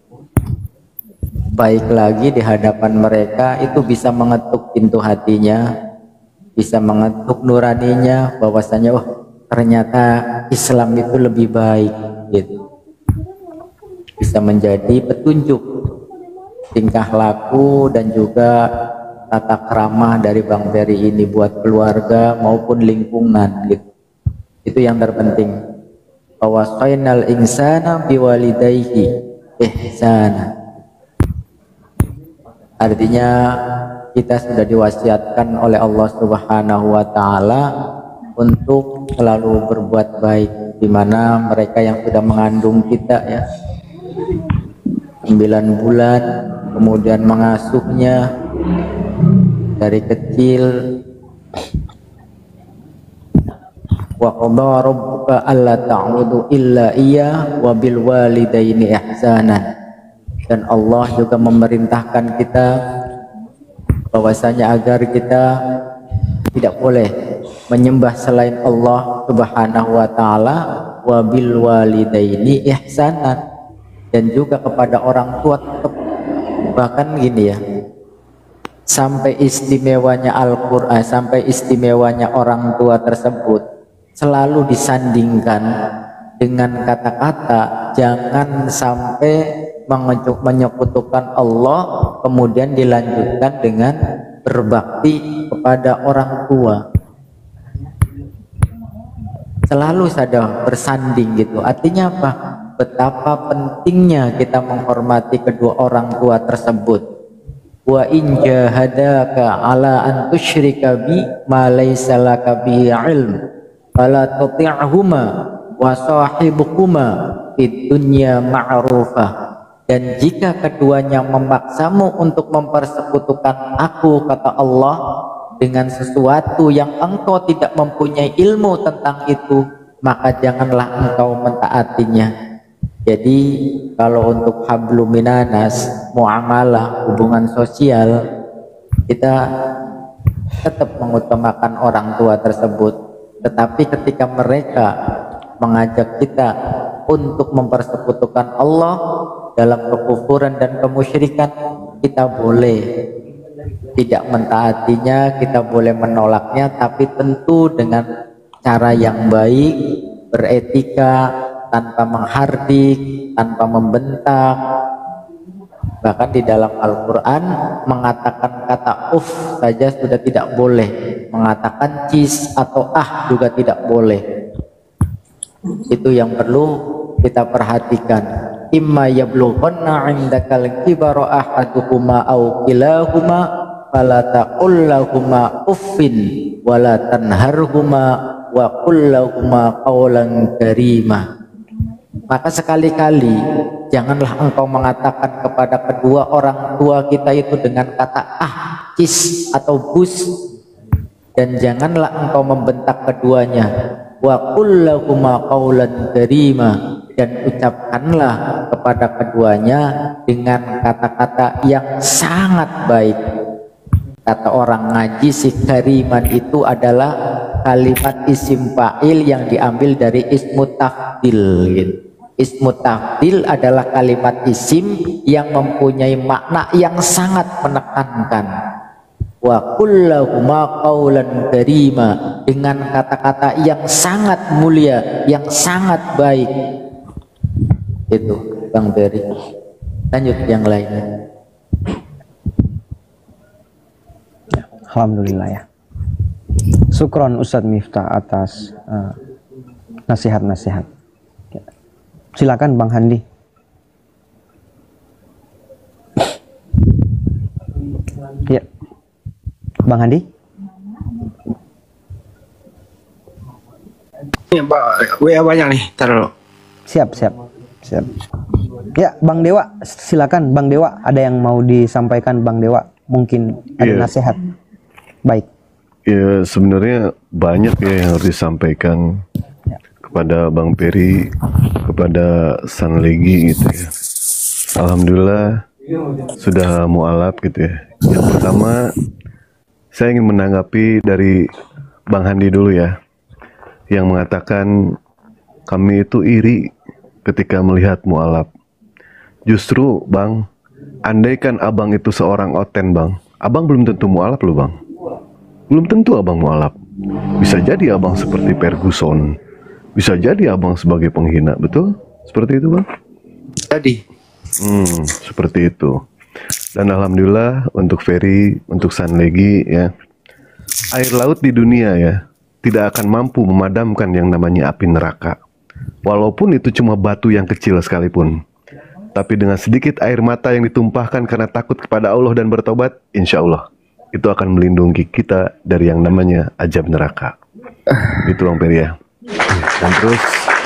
baik lagi di hadapan mereka, itu bisa mengetuk pintu hatinya, bisa mengetuk nuraninya, bahwasanya wah ternyata Islam itu lebih baik gitu. Bisa menjadi petunjuk tingkah laku dan juga tata krama dari Bang Ferry ini buat keluarga maupun lingkungan gitu. Itu yang terpenting. Wawasainal insana biwalidayhi ihsana. Artinya kita sudah diwasiatkan oleh Allah Subhanahu wa taala untuk selalu berbuat baik, di mana mereka yang sudah mengandung kita ya sembilan bulan, kemudian mengasuhnya dari kecil. Wa qadara rabbuka alla ta'budu illa iyyah wa bil walidaini ihsana. Dan Allah juga memerintahkan kita bahwasanya agar kita tidak boleh menyembah selain Allah Subhanahu wa taala, wa bil walidaini ihsanan, dan juga kepada orang tua. Bahkan gini ya, sampai istimewanya Al-Qur'an, sampai istimewanya orang tua tersebut selalu disandingkan dengan kata-kata jangan sampai menyekutukan Allah, kemudian dilanjutkan dengan berbakti kepada orang tua. Selalu saja bersanding gitu. Artinya apa? Betapa pentingnya kita menghormati kedua orang tua tersebut. Wa in jahadaka ala an tusyrika bi ma laysa laka bihi ilm fala tuti'huma wa sahibuhuma fid dunya ma'rufah. Dan jika keduanya memaksamu untuk mempersekutukan aku, kata Allah, dengan sesuatu yang engkau tidak mempunyai ilmu tentang itu, maka janganlah engkau mentaatinya. Jadi kalau untuk hablum minanas, muamalah, hubungan sosial, kita tetap mengutamakan orang tua tersebut. Tetapi ketika mereka mengajak kita untuk mempersekutukan Allah dalam kekufuran dan kemusyrikan, kita boleh tidak mentaatinya, kita boleh menolaknya, tapi tentu dengan cara yang baik, beretika, tanpa menghardik, tanpa membentak. Bahkan di dalam Al-Quran mengatakan kata uf saja sudah tidak boleh, mengatakan cis atau ah juga tidak boleh. Itu yang perlu kita perhatikan. Imma yablughanna 'indakal kibara ahaduhuma aw kilahuma fala taqul lahumā uffin wa la tanharhuma wa qul lahumā qawlan karīmā. Maka sekali-kali janganlah engkau mengatakan kepada kedua orang tua kita itu dengan kata ah, cis atau bus, dan janganlah engkau membentak keduanya. Wa qul lahumā qawlan karīmā, dan ucapkanlah kepada keduanya dengan kata-kata yang sangat baik. Kata orang ngaji, si kariman itu adalah kalimat isim fa'il yang diambil dari ismu tafdil gitu. Ismu tafdil adalah kalimat isim yang mempunyai makna yang sangat menekankan. Wa qul lahumā qawlan karīmā, dengan kata-kata yang sangat mulia, yang sangat baik. Itu Bang Ferry. Lanjut yang lainnya. Alhamdulillah ya. Syukron Ustadz Miftah atas uh, nasihat-nasihat. Silakan Bang Handi. Ya, Bang Handi. Ini Pak, W A banyak nih, taruh. Siap, siap, siap. Ya, Bang Dewa, silakan Bang Dewa. Ada yang mau disampaikan Bang Dewa? Mungkin ada Iya. nasihat. Baik. Ya sebenarnya banyak ya yang harus disampaikan kepada Bang Ferry, kepada Sanlegi gitu ya. Alhamdulillah sudah mualaf gitu ya. Yang pertama saya ingin menanggapi dari Bang Handi dulu ya, yang mengatakan kami itu iri ketika melihat mualaf. Justru Bang, andaikan abang itu seorang oten Bang, abang belum tentu mualaf loh Bang. Belum tentu abang mualaf. Bisa jadi abang seperti Ferguson, bisa jadi abang sebagai penghina, betul? Seperti itu Bang? Jadi Hmm, seperti itu. Dan alhamdulillah untuk Ferry, untuk Sanlegi ya, air laut di dunia ya tidak akan mampu memadamkan yang namanya api neraka. Walaupun itu cuma batu yang kecil sekalipun. Tapi dengan sedikit air mata yang ditumpahkan karena takut kepada Allah dan bertobat, insya Allah itu akan melindungi kita dari yang namanya azab neraka. Itu Bang Ferry ya. Dan terus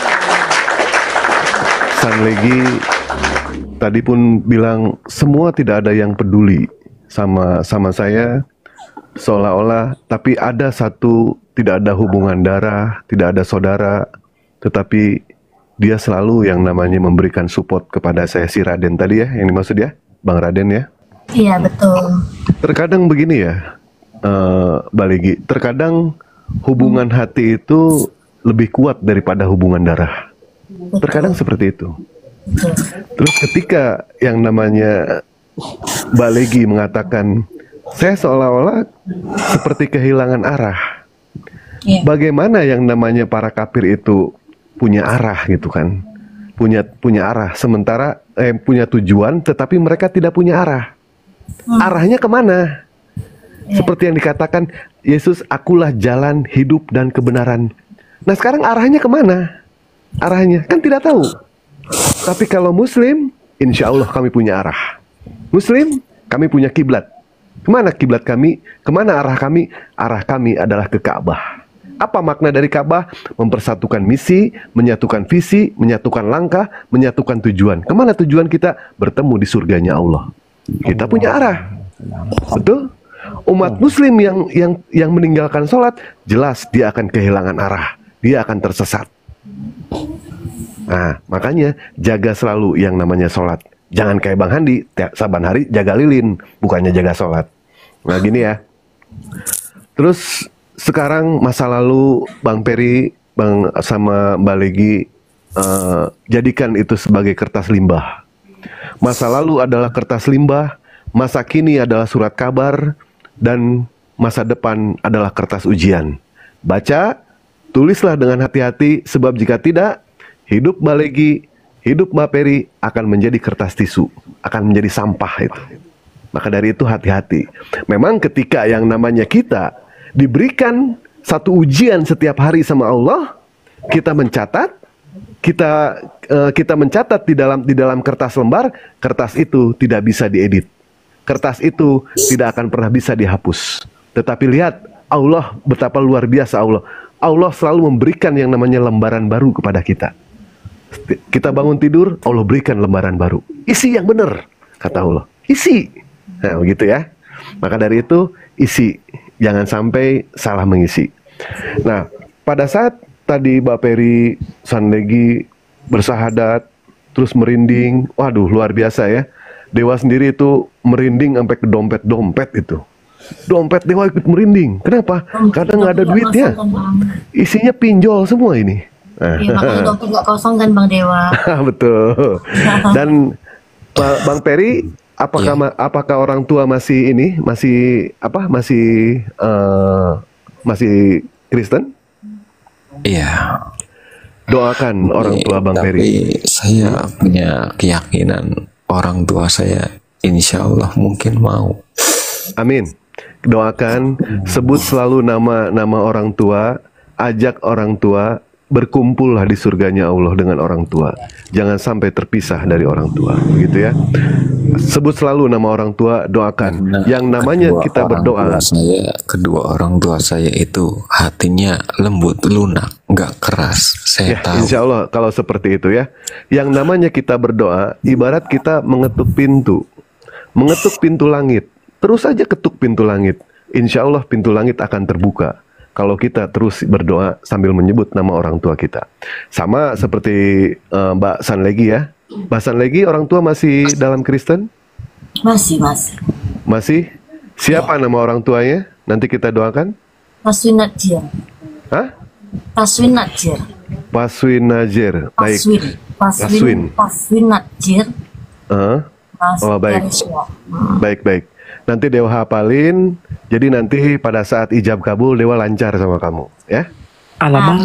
Sanlegi tadi pun bilang semua tidak ada yang peduli sama sama saya, seolah-olah, tapi ada satu, tidak ada hubungan darah, tidak ada saudara, tetapi dia selalu yang namanya memberikan support kepada saya, si Raden tadi ya, yang dimaksud ya, Bang Raden ya. Iya betul. Terkadang begini ya, uh, Balegi, terkadang hubungan hati itu lebih kuat daripada hubungan darah. Terkadang seperti itu. Terus ketika yang namanya Mbak Legi mengatakan saya seolah-olah seperti kehilangan arah. Bagaimana yang namanya para kafir itu punya arah gitu kan? Punya punya arah, sementara eh, punya tujuan, tetapi mereka tidak punya arah. Arahnya kemana? Seperti yang dikatakan Yesus, akulah jalan, hidup, dan kebenaran. Nah sekarang arahnya kemana? Arahnya kan tidak tahu. Tapi kalau Muslim, insya Allah kami punya arah. Muslim, kami punya kiblat. Kemana kiblat kami? Kemana arah kami? Arah kami adalah ke Ka'bah. Apa makna dari Ka'bah? Mempersatukan misi, menyatukan visi, menyatukan langkah, menyatukan tujuan. Kemana tujuan kita? Bertemu di surganya Allah. Kita punya arah. Betul? Umat Muslim yang yang yang meninggalkan sholat, jelas dia akan kehilangan arah. Dia akan tersesat. Nah, makanya jaga selalu yang namanya sholat. Jangan kayak Bang Handi, tiap saban hari jaga lilin, bukannya jaga sholat. Nah gini ya. Terus sekarang masa lalu Bang Ferry, Bang sama Mbak Legi, uh, jadikan itu sebagai kertas limbah. Masa lalu adalah kertas limbah, masa kini adalah surat kabar, dan masa depan adalah kertas ujian. Baca, tulislah dengan hati-hati, sebab jika tidak, hidup Mbak Legi, hidup Mbak Ferry akan menjadi kertas tisu, akan menjadi sampah itu. Maka dari itu hati-hati. Memang ketika yang namanya kita diberikan satu ujian setiap hari sama Allah, kita mencatat, kita uh, kita mencatat di dalam di dalam kertas lembar, kertas itu tidak bisa diedit. Kertas itu tidak akan pernah bisa dihapus. Tetapi lihat Allah betapa luar biasa Allah. Allah selalu memberikan yang namanya lembaran baru kepada kita. Kita bangun tidur, Allah berikan lembaran baru. Isi yang benar, kata Allah. Isi. Nah, begitu ya. Maka dari itu, isi. Jangan sampai salah mengisi. Nah, pada saat tadi Mbak Ferry, Sanlegi bersahadat, terus merinding. Waduh, luar biasa ya. Dewa sendiri itu merinding sampai ke dompet-dompet itu. Dompet Dewa ikut merinding. Kenapa? Karena nggak ada duitnya. Isinya pinjol semua ini. Iya, makanya dompet nggak kosong kan Bang Dewa. Betul. Dan Bang Ferry, apakah yeah. apakah orang tua masih ini masih apa masih uh, masih Kristen? Iya. Doakan orang tua Bang Ferry. Tapi saya punya keyakinan orang tua saya insya Allah mungkin mau. Amin. Doakan, sebut selalu nama nama orang tua, ajak orang tua. Berkumpullah di surganya Allah dengan orang tua. Jangan sampai terpisah dari orang tua, gitu ya. Sebut selalu nama orang tua, doakan. Karena yang namanya kita berdoa. Saya, kedua orang tua saya itu hatinya lembut, lunak, nggak keras. Saya ya, tahu. Insya Allah kalau seperti itu ya. Yang namanya kita berdoa, ibarat kita mengetuk pintu, mengetuk pintu langit. Terus aja ketuk pintu langit. Insya Allah pintu langit akan terbuka. Kalau kita terus berdoa sambil menyebut nama orang tua kita. Sama seperti uh, Mbak Sanlegi ya, Bahasan lagi orang tua masih dalam Kristen? Masih, masih. Masih? Siapa nama orang tuanya? Nanti kita doakan. Paswin Najir. Hah? Paswin Najir. Paswin Najir. Baik. Paswin. Paswin. Paswin. Paswin Najir. Uh, Mas oh baik. Yariswa. Baik baik. Nanti Dewa hafalin. Jadi nanti pada saat ijab kabul Dewa lancar sama kamu, ya? Alamak.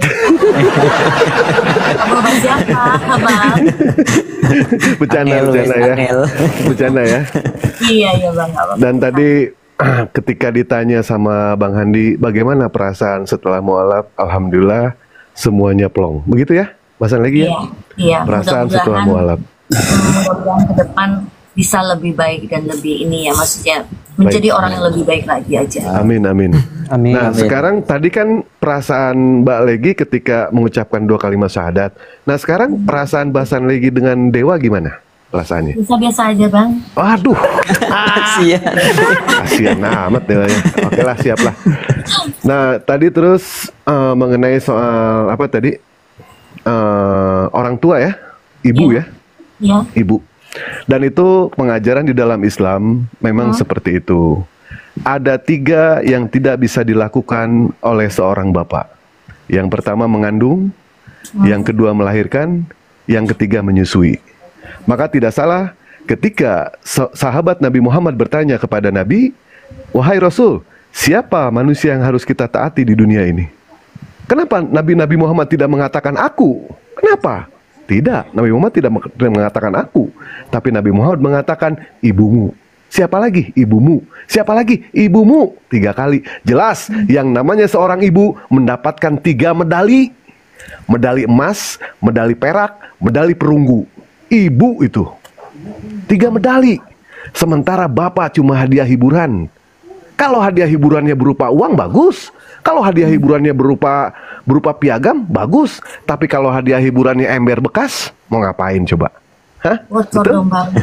Abang siapa, Abang? Bercanda, Angel, bercanda wes, ya. Angel. Bercanda ya. Iya, iya Bang. Abang. Dan tadi ketika ditanya sama Bang Handi, bagaimana perasaan setelah mualaf? Alhamdulillah semuanya plong. Begitu ya? Bahasan lagi ya? Iya, iya. Perasaan setelah Mudah-mudahan- mualaf. Mudah-mudahan ke depan bisa lebih baik dan lebih ini ya, maksudnya menjadi Baik. orang yang lebih baik lagi aja. Amin amin. Amin. Nah Amin. sekarang tadi kan perasaan Mbak Legi ketika mengucapkan dua kalimat syahadat. Nah sekarang perasaan Bahasan Legi dengan Dewa gimana perasaannya? Bisa biasa aja Bang. Waduh, Kasihan. kasihan amat Dewanya. Oke lah, siap lah. Nah tadi terus eh, mengenai soal apa tadi? Eh, orang tua ya, ibu ya, Ya. ibu. Dan itu pengajaran di dalam Islam memang seperti itu. Ada tiga yang tidak bisa dilakukan oleh seorang bapak. Yang pertama mengandung, yang kedua melahirkan, yang ketiga menyusui. Maka tidak salah ketika sa- sahabat Nabi Muhammad bertanya kepada Nabi, "Wahai Rasul, siapa manusia yang harus kita taati di dunia ini?" Kenapa Nabi-Nabi Muhammad tidak mengatakan aku? Kenapa? Tidak, Nabi Muhammad tidak meng- tidak mengatakan aku, tapi Nabi Muhammad mengatakan ibumu. Siapa lagi? Ibumu. Siapa lagi? Ibumu. Tiga kali. Jelas, yang namanya seorang ibu mendapatkan tiga medali. Medali emas, medali perak, medali perunggu. Ibu itu. Tiga medali. Sementara bapak cuma hadiah hiburan. Kalau hadiah hiburannya berupa uang, bagus. Kalau hadiah hiburannya berupa berupa piagam, bagus. Tapi kalau hadiah hiburannya ember bekas, mau ngapain coba? Hah? Bocor Betul? dong Bang.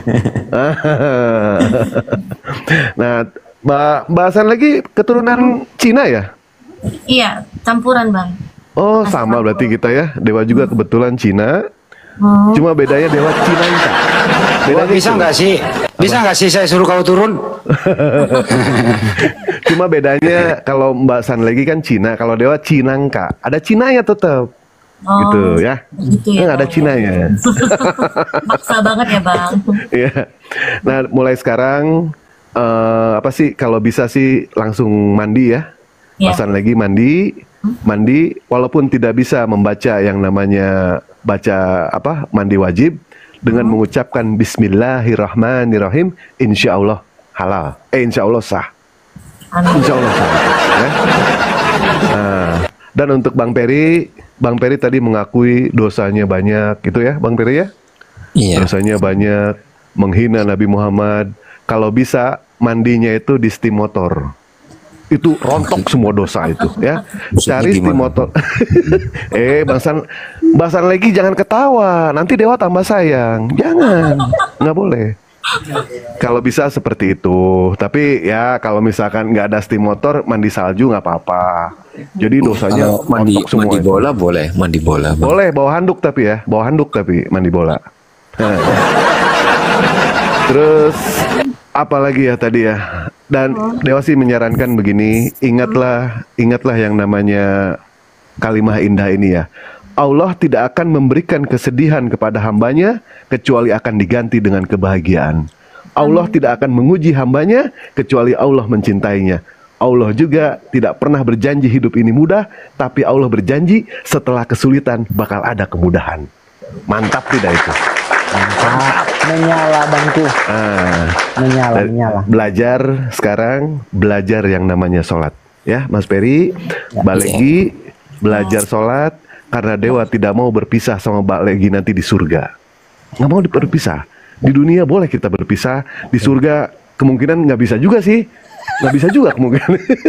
Nah, ba- bahasan lagi keturunan Cina ya? Iya, campuran Bang. Oh, sama berarti kita ya. Dewa juga kebetulan Cina. Oh. Cuma bedanya Dewa Cina Inca. Dewa bisa itu. nggak sih? Bisa nggak sih saya suruh kau turun? Cuma bedanya kalau Mbak San lagi kan Cina, kalau Dewa Cinangka. Ada Cinanya tetap. Oh, Gitu ya. begitu ya, Eh, ada Bang. Cinanya. Maksa banget ya Bang. Iya. Nah, mulai sekarang eh, apa sih kalau bisa sih langsung mandi ya. Iya. Pasan lagi mandi, mandi walaupun tidak bisa membaca yang namanya baca apa mandi wajib dengan mengucapkan Bismillahirrahmanirrahim, insya Allah halal. Eh insya Allah sah. Amin. Insya Allah sah. Ya. Nah, dan untuk Bang Peri, Bang Peri tadi mengakui dosanya banyak, gitu ya, Bang Peri ya? Iya. Dosanya banyak, menghina Nabi Muhammad. Kalau bisa mandinya itu di steam motor. Itu rontok semua dosa itu ya. Maksudnya Cari steam gimana? motor. eh, Bangsan Bangsan lagi jangan ketawa. Nanti Dewa tambah sayang. Jangan. Nggak boleh. Kalau bisa seperti itu. Tapi ya kalau misalkan nggak ada steam motor, mandi salju nggak apa-apa. Jadi dosanya Kalau mandi rontok semua mandi itu. bola boleh, mandi bola. Bang. Boleh bawa handuk tapi ya, bawa handuk tapi mandi bola. Nah. Terus apa lagi ya tadi ya? Dan Dewa sih menyarankan begini, ingatlah, ingatlah yang namanya kalimah indah ini ya. Allah tidak akan memberikan kesedihan kepada hambanya kecuali akan diganti dengan kebahagiaan. Allah tidak akan menguji hambanya kecuali Allah mencintainya. Allah juga tidak pernah berjanji hidup ini mudah, tapi Allah berjanji setelah kesulitan bakal ada kemudahan. Mantap tidak itu? Mantap. Menyala bangku. Ah, Menyala, dan menyala. belajar sekarang, belajar yang namanya sholat. Ya, Mas Peri, Ya. Mbak Legi, belajar sholat karena Dewa tidak mau berpisah sama Mbak Legi nanti di surga. Nggak mau berpisah. Di dunia boleh kita berpisah, di surga kemungkinan nggak bisa juga sih. Nggak bisa juga kemungkinan.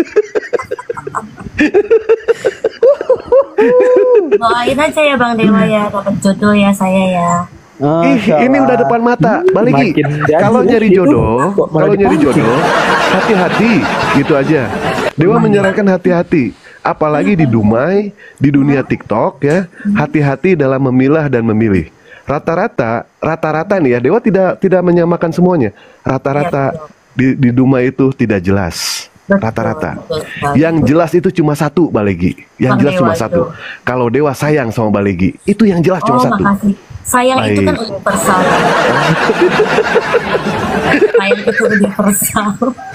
Doain aja ya Bang Dewa ya, dapat jodoh ya saya ya. Ih, ini udah depan mata. Balik lagi. Makin jadi Kalau ya, nyari itu. jodoh, Kok malah kalau nyari dipancing? jodoh, hati-hati, gitu aja. Dewa menyarankan hati-hati. Apalagi di Dumai, di dunia TikTok ya, hati-hati dalam memilah dan memilih. Rata-rata, rata-rata nih ya, Dewa tidak tidak menyamakan semuanya. Rata-rata di, di Duma itu tidak jelas. Rata-rata. Yang jelas itu cuma satu, Balegi. Yang Bang jelas Dewa cuma itu. satu. Kalau Dewa sayang sama Balegi, itu yang jelas cuma Oh, satu. makasih. Sayang itu kan Baik. universal. Sayang itu universal.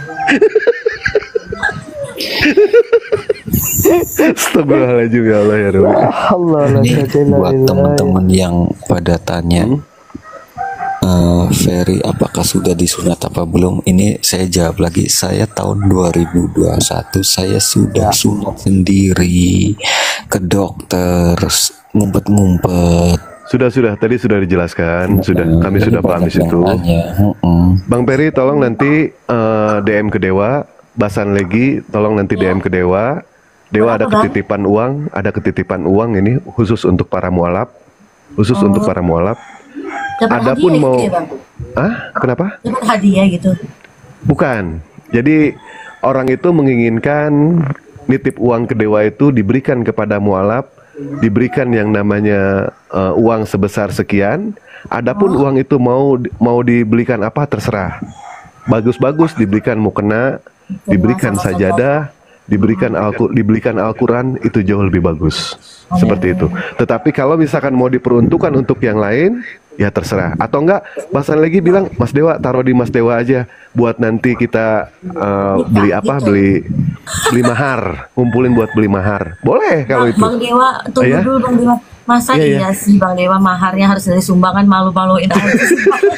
Astagfirullahaladzim ya Allah ya Rabbi. Allah Ini buat teman-teman yang pada tanya, eh, Ferry apakah sudah disunat apa belum? Ini saya jawab lagi. Saya tahun dua ribu dua puluh satu saya sudah sunat sendiri ke dokter, ngumpet-ngumpet. Sudah sudah tadi sudah dijelaskan, sudah kami sudah paham di situ. Bang Peri tolong nanti eh, D M ke Dewa, Basan Legi tolong nanti D M ke Dewa. Dewa ada ketitipan uang, ada ketitipan uang ini khusus untuk para mualaf, khusus Oh. untuk para mualaf. Dapat Adapun hadiah mau, gitu ya, Bang? ah kenapa? Dapat hadiah gitu. Bukan. Jadi orang itu menginginkan nitip uang ke Dewa itu diberikan kepada mualaf, diberikan yang namanya uh, uang sebesar sekian. Adapun uang itu mau mau dibelikan apa terserah. Bagus-bagus diberikan mukena, diberikan sajadah, diberikan Al diberikan Al-Quran, itu jauh lebih bagus. Seperti itu. Tetapi kalau misalkan mau diperuntukkan untuk yang lain, ya terserah. Atau enggak, Basan lagi bilang, Mas Dewa taruh di Mas Dewa aja, buat nanti kita uh, beli apa, beli beli mahar, ngumpulin buat beli mahar. Boleh kalau itu. Bang Dewa, tunggu Ya? dulu Bang Dewa. Masa Iya, iya, iya. sih Bang Dewa maharnya harus dari sumbangan, malu-maluin aja sih.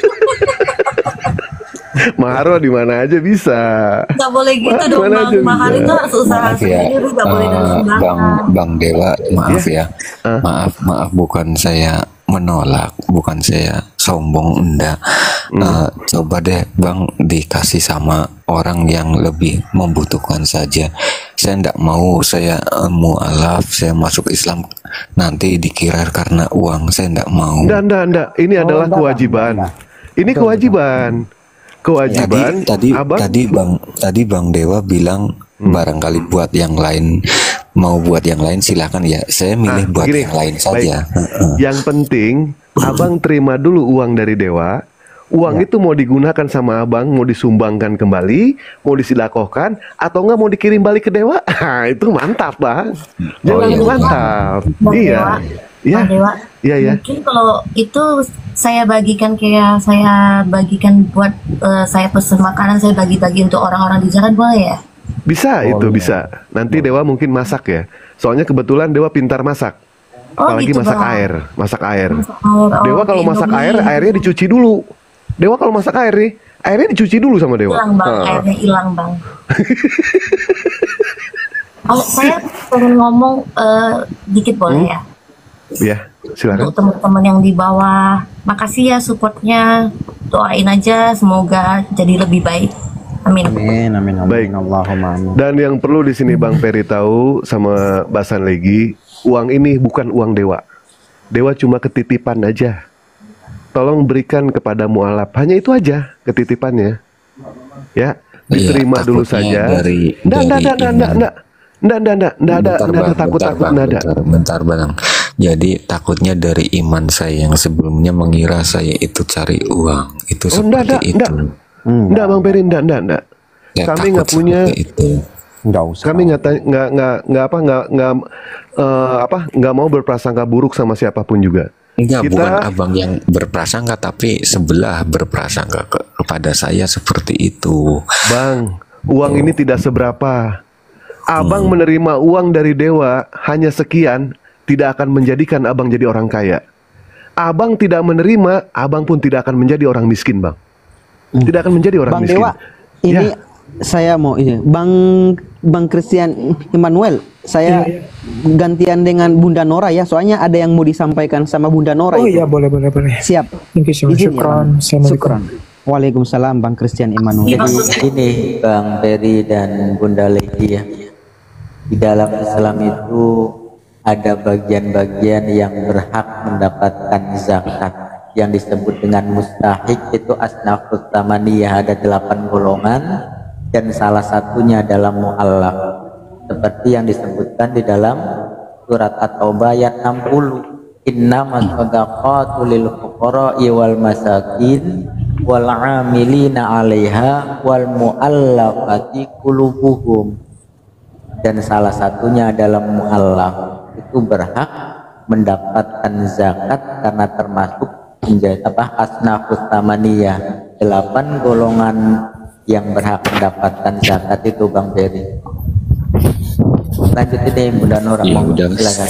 Mahar di mana aja bisa. Nggak boleh gitu dong Mana Bang. aja Mahar bisa. itu harus usaha Maaf ya, sendiri, nggak boleh dari eh, sumbangan. Bang Bang Dewa, maaf ya, maaf maaf bukan saya menolak, bukan saya sombong, enggak. Eh, coba deh Bang dikasih sama orang yang lebih membutuhkan saja. Saya enggak mau saya eh, mualaf, saya masuk Islam nanti dikira karena uang, saya enggak mau. Enggak, enggak, enggak. Ini adalah kewajiban. Ini kewajiban. Kewajiban. Tadi tadi, abang, tadi Bang tadi Bang Dewa bilang barangkali buat yang lain, mau buat yang lain silakan ya. Saya milih Ah, buat gini, yang lain baik. saja. Yang penting abang terima dulu uang dari Dewa. Uang itu mau digunakan sama abang, mau disumbangkan kembali, mau disilakohkan, atau enggak mau dikirim balik ke Dewa. Ah, itu mantap, Bang. Jangan iya. mantap. Bang Iya. Dewa, Iya. Bang Dewa, Iya, ya. mungkin kalau itu saya bagikan kayak saya bagikan buat eh, saya pesen makanan, saya bagi-bagi untuk orang-orang di jalan, boleh ya? Bisa itu bisa. Nanti Dewa mungkin masak ya. Soalnya kebetulan Dewa pintar masak. Oh, Apalagi gitu, masak Bang. air, masak air. Masak air, oh, Dewa kalau di masak Indomie. air, airnya dicuci dulu. Dewa kalau masak air nih, airnya dicuci dulu sama Dewa. Hilang Bang, Ah. airnya hilang Bang. Oh, saya pengen ngomong eh, dikit boleh ya? Ya, silakan. Untuk teman-teman yang di bawah, makasih ya supportnya. Doain aja semoga jadi lebih baik. Amin. Amin, amin, amin. Baik. Allahumma amin. Dan yang perlu di sini Bang Peri tahu sama Basan Legi, uang ini bukan uang Dewa. Dewa cuma ketitipan aja. Tolong berikan kepada mualaf. Hanya itu aja ketitipannya. Ya, diterima Iya, dulu takutnya saja. dari- Nggak, nggak, dari nggak, nggak, iman. nggak, nggak. Nggak, nggak, nggak, nggak ada, Bentar, nggak ada Bang, takut-takut, bentar, nggak ada. Bang, bentar, bentar, Bang. Jadi takutnya dari iman saya yang sebelumnya mengira saya itu cari uang. Itu Oh, enggak, seperti enggak, itu. enggak. Enggak, Bang Peri, enggak, enggak, enggak. Ya, Kami takut nggak punya, seperti itu. Enggak usah. kami nggak, ta- nggak, nggak, nggak apa, nggak, nggak, eh, apa, nggak mau berprasangka buruk sama siapapun juga. Enggak, Kita- bukan abang yang berprasangka, tapi sebelah berprasangka ke- kepada saya seperti itu. Bang, uang ini tidak seberapa. Abang Hmm. menerima uang dari Dewa hanya sekian, tidak akan menjadikan abang jadi orang kaya. Abang tidak menerima, abang pun tidak akan menjadi orang miskin, Bang. Tidak akan menjadi orang Bang miskin. Dewa, ini Ya. saya mau ini. Bang Bang Christian Emmanuel, saya gantian dengan Bunda Nora ya. Soalnya ada yang mau disampaikan sama Bunda Nora. Oh itu. iya, boleh, boleh, boleh. Siap. Thank you so much. Izin ya, Syukran. Bang? Assalamualaikum. Syukran. Waalaikumsalam Bang Christian Emmanuel. Jadi ini Bang Ferry dan Bunda Legi ya, di dalam Islam itu ada bagian-bagian yang berhak mendapatkan zakat yang disebut dengan mustahik, itu asnafut tamaniyah, ada delapan golongan dan salah satunya adalah mu'allaf seperti yang disebutkan di dalam surat At-Taubah ayat enam puluh. innamas shadaqatu lil fuqara'i wal masakin wal 'amilina 'alaiha wal mu'allafati qulubuhum. Dan salah satunya adalah mu'allaf itu berhak mendapatkan zakat karena termasuk menjadi apa asnafus tamaniyah, delapan golongan yang berhak mendapatkan zakat itu Bang Ferry. Lanjut ini Bunda Nora. Ya udah. Silakan.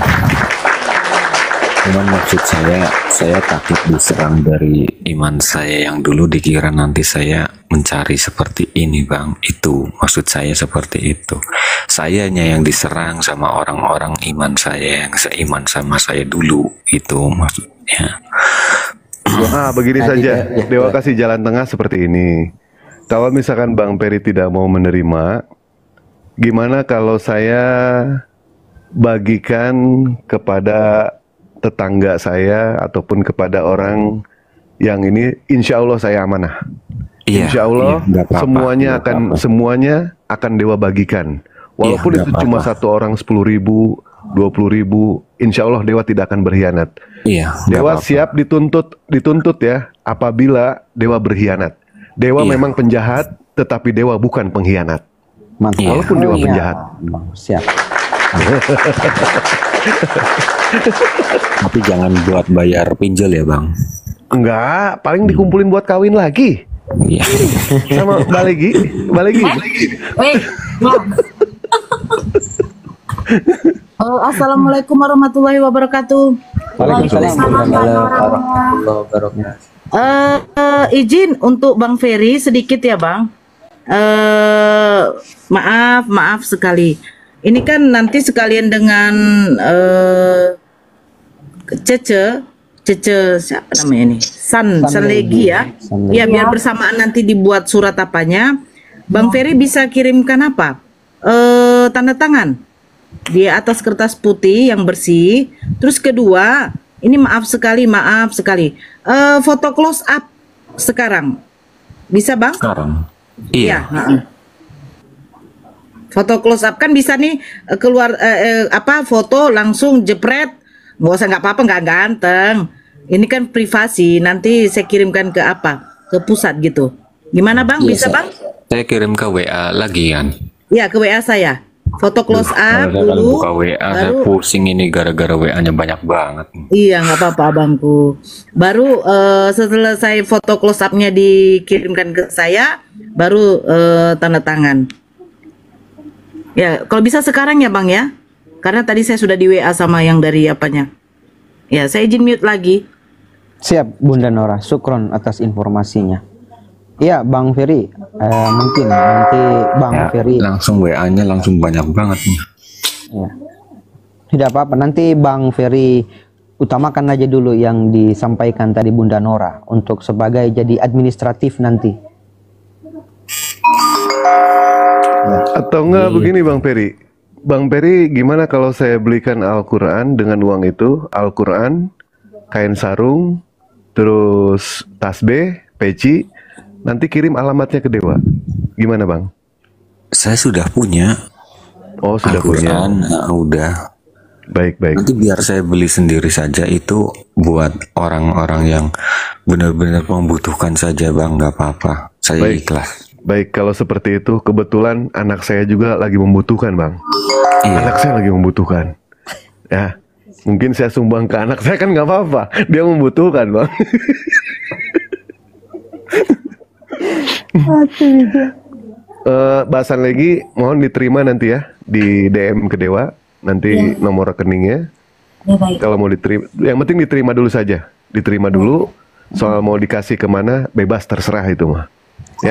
Cuman maksud saya, saya takut diserang dari iman saya yang dulu dikira nanti saya mencari seperti ini Bang. Itu maksud saya seperti itu. Sayanya yang diserang sama orang-orang iman saya yang seiman sama saya dulu. Itu maksudnya. Ah, begini saja. Dewa kasih jalan tengah seperti ini. Kalau misalkan Bang Ferry tidak mau menerima, gimana kalau saya bagikan kepada tetangga saya ataupun kepada orang yang ini, insya Allah saya amanah. Iya, insya Allah iya, apa-apa, semuanya nggak akan apa-apa. semuanya akan Dewa bagikan. Walaupun Iya, itu nggak cuma apa-apa. satu orang sepuluh ribu, dua puluh ribu, insya Allah Dewa tidak akan berkhianat. Iya, nggak Dewa apa-apa. siap dituntut, dituntut ya apabila Dewa berkhianat. Dewa Iya. memang penjahat, tetapi Dewa bukan pengkhianat. Mantap. Iya. Walaupun Dewa Iya. penjahat. Siap. Tapi jangan buat bayar pinjol ya Bang. Enggak, paling dikumpulin buat kawin lagi. Iya. Sama balegi, balegi. Wait, Oh, assalamualaikum warahmatullahi wabarakatuh. Waalaikumsalam warahmatullahi wabarakatuh. Eh, eh, izin untuk Bang Ferry sedikit ya Bang. Eh, maaf, maaf sekali. Ini kan nanti sekalian dengan eh, Cece, Cece siapa namanya ini? San, San Sanlegi Legi. ya. San Legi. Ya biar bersamaan nanti dibuat surat apanya. Bang Ferry bisa kirimkan apa? Eh, tanda tangan di atas kertas putih yang bersih. Terus kedua, ini maaf sekali, maaf sekali. Eh, foto close up sekarang. Bisa Bang? Sekarang. Iya. heeh. Foto close up kan bisa nih eh, keluar eh, eh, apa foto langsung jepret. Nggak usah, nggak apa-apa, nggak ganteng. Ini kan privasi. Nanti saya kirimkan ke apa? Ke pusat gitu. Gimana Bang? Iya, Bisa saya- Bang? Saya kirim ke W A lagi kan. Ya ke W A saya. Foto close up Kalau saya kalau dulu. buka W A saya baru- pusing ini gara-gara W A-nya banyak banget. Iya nggak apa-apa abangku. Baru eh, setelah saya foto close up-nya dikirimkan ke saya, baru eh, tanda tangan. Ya kalau bisa sekarang ya Bang ya, karena tadi saya sudah di W A sama yang dari apanya. Ya saya izin mute lagi. Siap Bunda Nora, syukron atas informasinya. Iya Bang Ferry, eh, mungkin nanti Bang Ya, Ferry langsung W A-nya langsung banyak banget nih. ya. Tidak apa-apa, nanti Bang Ferry utamakan aja dulu yang disampaikan tadi Bunda Nora untuk sebagai jadi administratif nanti. Atau enggak begini Bang Ferry. Bang Ferry gimana kalau saya belikan Al-Quran dengan uang itu, Al-Quran, kain sarung, terus tasbih, peci, nanti kirim alamatnya ke Dewa. Gimana Bang? Saya sudah punya. Oh sudah punya. Al-Quran, nah, udah. Baik baik. Nanti biar saya beli sendiri saja, itu buat orang-orang yang benar-benar membutuhkan saja Bang, nggak apa-apa. Saya Baik. ikhlas. Baik, kalau seperti itu kebetulan anak saya juga lagi membutuhkan Bang. Iya. Anak saya lagi membutuhkan. Ya, mungkin saya sumbang ke anak saya kan nggak apa-apa. Dia membutuhkan Bang. Eh, bahasan lagi mohon diterima nanti ya di D M ke Dewa, nanti Ya. nomor rekeningnya. Ya baik. Kalau mau diterima, yang penting diterima dulu saja, diterima dulu. Soal mau dikasih kemana bebas terserah itu mah, ya.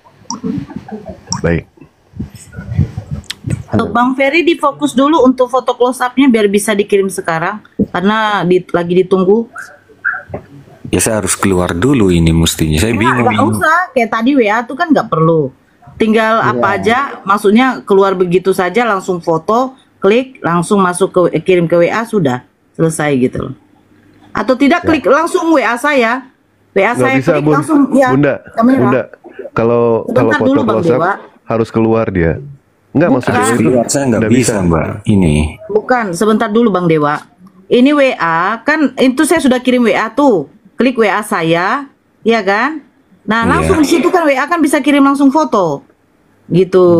Baik. Untuk Bang Ferry difokus dulu untuk foto close up-nya biar bisa dikirim sekarang karena di, lagi ditunggu. Ya saya harus keluar dulu ini mestinya. Saya bingung Nggak ini. usah, kayak tadi W A tuh kan nggak perlu. Tinggal apa aja, maksudnya keluar begitu saja langsung foto, klik, langsung masuk ke kirim ke W A sudah selesai gitu loh. Atau tidak klik langsung W A saya, W A Nggak saya bisa klik Bun. langsung ya. Bunda, kamera. Bunda. Kalau kalau Sebentar foto dulu, Bang close up Dewa. harus keluar dia. Enggak Bukan. maksudnya Harus itu. keluar, saya nggak nggak bisa Mbak. Ini. Bukan, sebentar dulu Bang Dewa. ini W A kan, itu saya sudah kirim W A tuh, klik W A saya, ya kan? Nah Iya. langsung di situ kan W A kan bisa kirim langsung foto, gitu.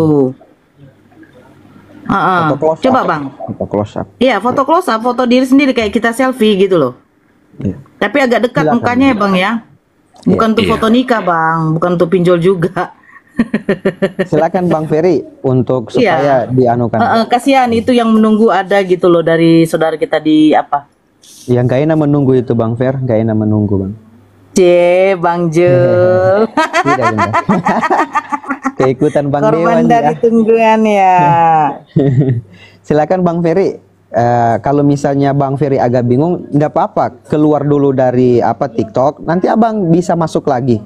Heeh. Foto close Coba up. bang, Foto close up. iya foto close up, foto diri sendiri kayak kita selfie gitu loh. Iya. Tapi agak dekat Silakan. mukanya ya bang ya, bukan untuk Iya. foto nikah bang, bukan untuk pinjol juga. Silakan Bang Ferry untuk Iya. supaya dianukan. Heeh, kasihan itu yang menunggu ada gitu loh dari saudara kita di apa? Yang gak enak menunggu itu Bang Fer, gak enak menunggu Bang. C, Bang Jul. Tidak, tidak. Keikutan Bang Korban Dewan dari ya. tungguan ya. Silakan Bang Ferry. Eh, kalau misalnya Bang Ferry agak bingung, nggak apa-apa, keluar dulu dari apa TikTok, nanti Abang bisa masuk lagi.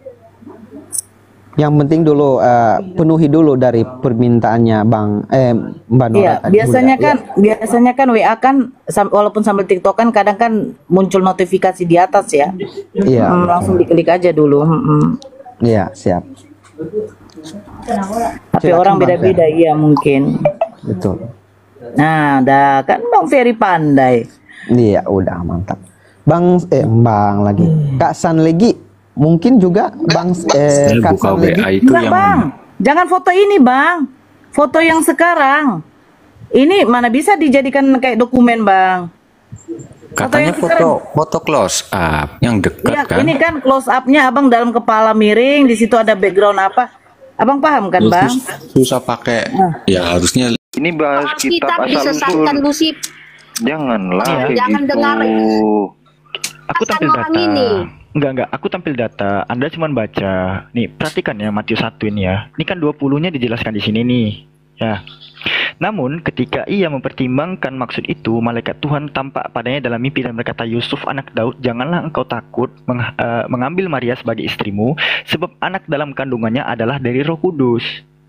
Yang penting dulu eh, penuhi dulu dari permintaannya Bang eh Mbak Nora Iya, tadi. biasanya Udah, kan biasanya kan W A kan sam- walaupun sambil TikTok kan kadang kan muncul notifikasi di atas ya. Iya. Hmm, langsung diklik aja dulu. Hmm. Iya, siap. Tapi Silakan, orang Bang beda-beda iya mungkin. Betul. Nah, dah kan Bang Ferry pandai. Iya, udah mantap. Bang eh Bang lagi. Kak San lagi mungkin juga Bang eh Saya Kak buka San W lagi. A itu Enggak, yang Bang. Jangan foto ini, Bang. Foto yang sekarang. Ini mana bisa dijadikan kayak dokumen, Bang. katanya yang sekarang. foto foto close up yang dekat Iya, kan. ini kan close up-nya Abang dalam kepala miring, di situ ada background apa? Abang paham kan, Terus Bang? susah pakai. Ya harusnya Ini bahas kitab asal disesatkan usul. lu sih. Janganlah Iya. kayak Jangan gitu. dengar. Aku tampil orang data. ini. Enggak, enggak. Aku tampil data. Anda cuma baca. Nih, perhatikan ya Matius satu ini ya. Ini kan dua puluh-nya dijelaskan di sini nih. Ya. Namun ketika ia mempertimbangkan maksud itu, malaikat Tuhan tampak padanya dalam mimpi dan berkata, Yusuf anak Daud, janganlah engkau takut meng- eh, mengambil Maria sebagai istrimu, sebab anak dalam kandungannya adalah dari Roh Kudus.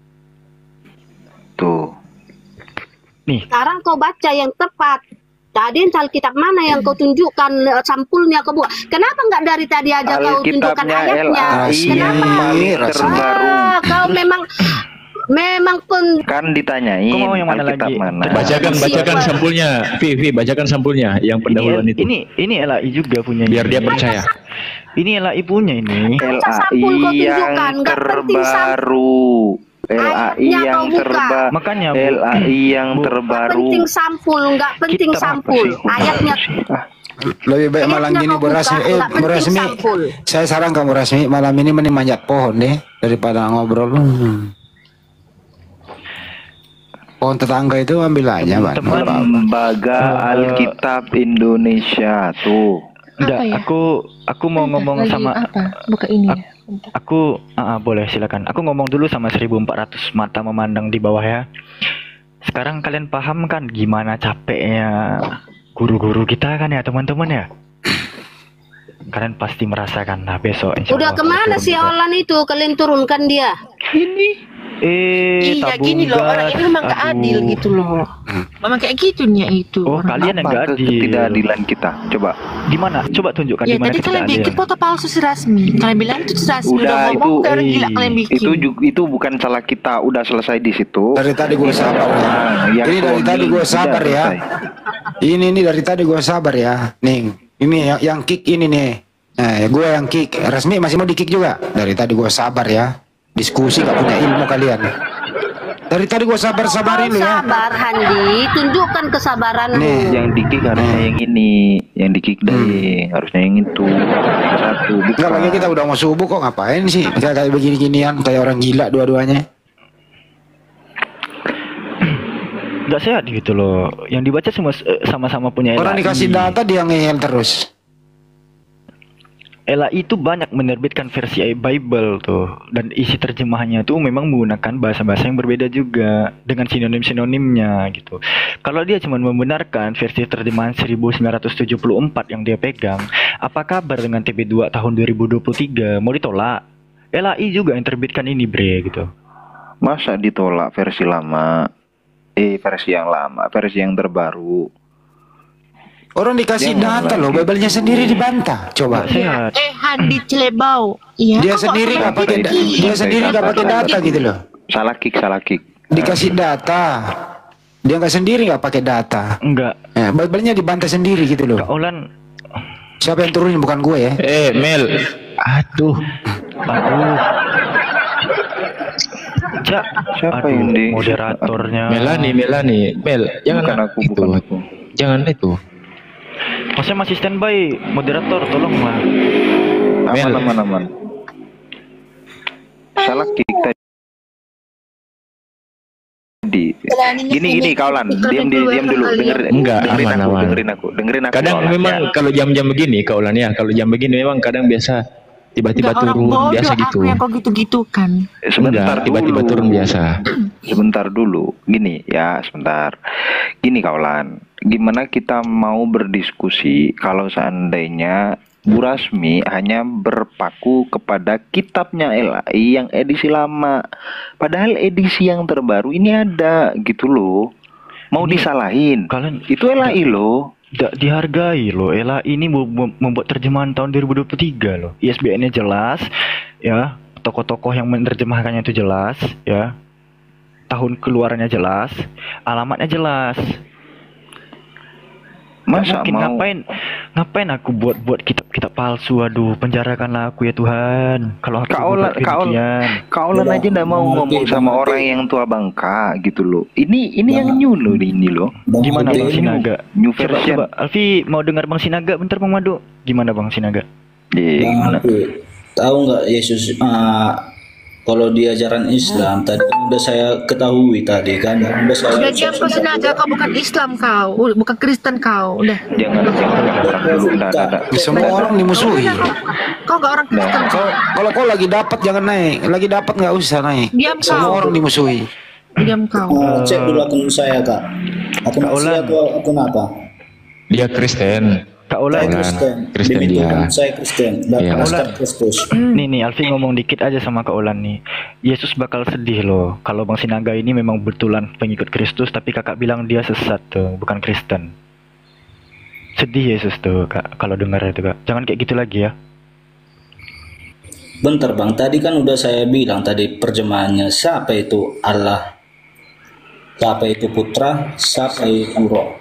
Tuh. Nih. Sekarang kau baca yang tepat. Tadi Alkitab mana yang kau tunjukkan eh, sampulnya kau buat? Kenapa nggak dari tadi aja kau tunjukkan Alkitabnya ayatnya? L A I yang Kenapa? paling terbaru. Ah, kau memang memang pun Kan ditanyain Kau mau yang mana Alkitab lagi? mana. Bacakan, bacakan sampulnya. Vivi, bacakan sampulnya yang pendahuluan Ini, itu. ini ini L A I juga punya. Biar ini. dia percaya. Ini L A I punya ini. L A I sampul kau yang tunjukkan, nggak penting terbaru. L A I Ayatnya yang kau buka. terbaru. Makanya, Bu. L A I yang terbaru. penting sampul, nggak penting Kitab apa sampul. sih? Ayatnya Lebih baik malam Ayatnya gini kau Bu buka, Rasmi. Eh, nggak Bu penting Rasmi. sampul. Saya saran kamu Rasmi malam ini mending manjat pohon deh daripada ngobrol. Hmm. Pohon tetangga itu ambil aja, Bang. Lembaga Alkitab Indonesia tuh. Enggak, Apa ya? aku aku mau ngomong Lagi sama apa? Buka ini ya. aku ah, ah, boleh silakan. Aku ngomong dulu sama seribu empat ratus mata memandang di bawah ya. Sekarang kalian paham kan gimana capeknya guru-guru kita kan ya teman-teman ya? Kalian pasti merasakan. Nah besok insya udah Allah kemana turun si juga. Olan itu? Kalian turunkan dia. Ini. Eh, Iya tabung gini loh, orang gas. ini memang gak Aduh. adil gitu loh. Memang kayak gitu nih itu. Oh, orang. kalian yang Apa gak adil. ketidakadilan kita? Coba. Gimana? Coba tunjukkan Ya di mana tadi kalian bikin ketidakadilan. foto palsu si Rasmi. Kalian bilang itu si Rasmi udah, Udah itu ngomong ke orang gila kalian bikin. itu juga itu bukan salah kita. Udah selesai di situ. Dari tadi gue sabar. Nah, yang Ini dari Tony tadi gue udah sabar ya. selesai. Ini nih dari tadi gue sabar ya. Nih, ini yang, yang kick ini nih. Nah, gue yang kick. Resmi masih mau di kick juga. Dari tadi gue sabar ya. Diskusi gak punya ilmu kalian. Dari tadi gue sabar-sabarin lu ya. Sabar Handi, tunjukkan kesabaranmu. Nih. Yang dikik harusnya yang ini, yang dikik dari harusnya yang itu. Yang satu. Enggak lagi kita udah mau subuh kok ngapain sih? Kita kayak begini-ginian kayak orang gila dua-duanya. Gak sehat gitu loh. Yang dibaca semua eh, sama-sama punya L A I. Orang dikasih data dia ngeyel terus. L A I itu banyak menerbitkan versi Bible tuh, dan isi terjemahannya tuh memang menggunakan bahasa-bahasa yang berbeda juga dengan sinonim-sinonimnya gitu. Kalau dia cuma membenarkan versi terjemahan seribu sembilan ratus tujuh puluh empat yang dia pegang, apa kabar dengan T B dua tahun dua ribu dua puluh tiga? Mau ditolak? L A I juga yang terbitkan ini bre gitu. Masa ditolak versi lama? Eh versi yang lama, versi yang terbaru. Orang dikasih Jangan data lagi. loh, Bible-nya sendiri dibantah. Coba. Sehat. Eh Handi Celebau. Iya. Dia kok sendiri kok nggak pakai da- begini? dia sendiri nggak pakai data gitu loh. Salah kick, salah kick. Dikasih data. dia nggak sendiri nggak pakai data. Enggak. Ya, bal-balnya dibantai sendiri gitu loh. Kak Olan. Siapa yang turunin bukan gue ya? Eh Mel, aduh, aduh. Cak, siapa aduh, yang di moderatornya? Melani, Melani, Mel, jangan bukan aku, itu, bukan aku. jangan itu. Masnya masih standby, moderator, tolonglah. Aman, aman, aman. Salah kick tadi. Gini, gini, Kaulan, diam, diam, diam dulu, denger, Enggak, dengerin aman, aku, aman. dengerin aku, dengerin aku. Kadang Kaulan, memang ya. kalau jam-jam begini, Kaulan ya, kalau jam begini memang kadang biasa tiba-tiba Enggak, orang turun bodoh biasa aku gitu. yang kok gitu-gitu kan. Eh, Sebentar Enggak, tiba-tiba dulu. turun biasa. Sebentar dulu, gini ya, sebentar. Gini Kaulan, gimana kita mau berdiskusi kalau seandainya Bu Rasmi hanya berpaku kepada kitabnya L A I yang edisi lama, padahal edisi yang terbaru ini ada gitu loh. Mau disalahin? Kalian itu L A I loh. Tidak dihargai loh. L A I ini mem- mem- membuat terjemahan tahun dua ribu dua puluh tiga loh. I S B N-nya jelas, ya. Tokoh-tokoh yang menerjemahkannya itu jelas, ya. Tahun keluarannya jelas, alamatnya jelas. Masa mungkin mau- ngapain ngapain aku buat-buat kitab-kitab palsu? Aduh, penjarakanlah aku ya Tuhan. Kalau aku Kaulan, buat Kaulan, demikian. Kaulan aja nggak mau ngomong sama orang yang tua bangka gitu loh. Ini ini yang new loh ini loh. Gimana Bang Ini Sinaga? New Coba, version. coba. Alfi mau dengar Bang Sinaga bentar Bang Madu. Gimana Bang Sinaga? Iya, Bang Alfi, tahu nggak Yesus uh, kalau di ajaran Islam tadi kan udah saya ketahui tadi kan udah saya Udah diam kau Sinaga, kau bukan Islam kau, U- bukan Kristen kau. Udah. Jangan, jangan, jangan dulu, enggak, enggak, enggak. Semua orang dimusuhi. Kau nggak orang Kristen. Nah, kalau kalau kau lagi dapat jangan naik, lagi dapat nggak usah naik. Diam Semua kau. orang dimusuhi. Diam kau. Uh, cek dulu akun saya kak. Akun saya atau akun apa? Dia Kristen. Kak Saya Olan. Kristen. Kristen Demi dia. Tuhan, saya Kristen. Dan Iya. Pastor Kristus. Nih nih Alfi ngomong dikit aja sama Kak Olan nih. Yesus bakal sedih loh kalau Bang Sinaga ini memang betulan pengikut Kristus tapi kakak bilang dia sesat tuh, bukan Kristen. Sedih Yesus tuh Kak kalau dengar itu Kak. Jangan kayak gitu lagi ya. Bentar bang, tadi kan udah saya bilang tadi perjemahannya siapa itu Allah, siapa itu Putra, siapa itu Roh.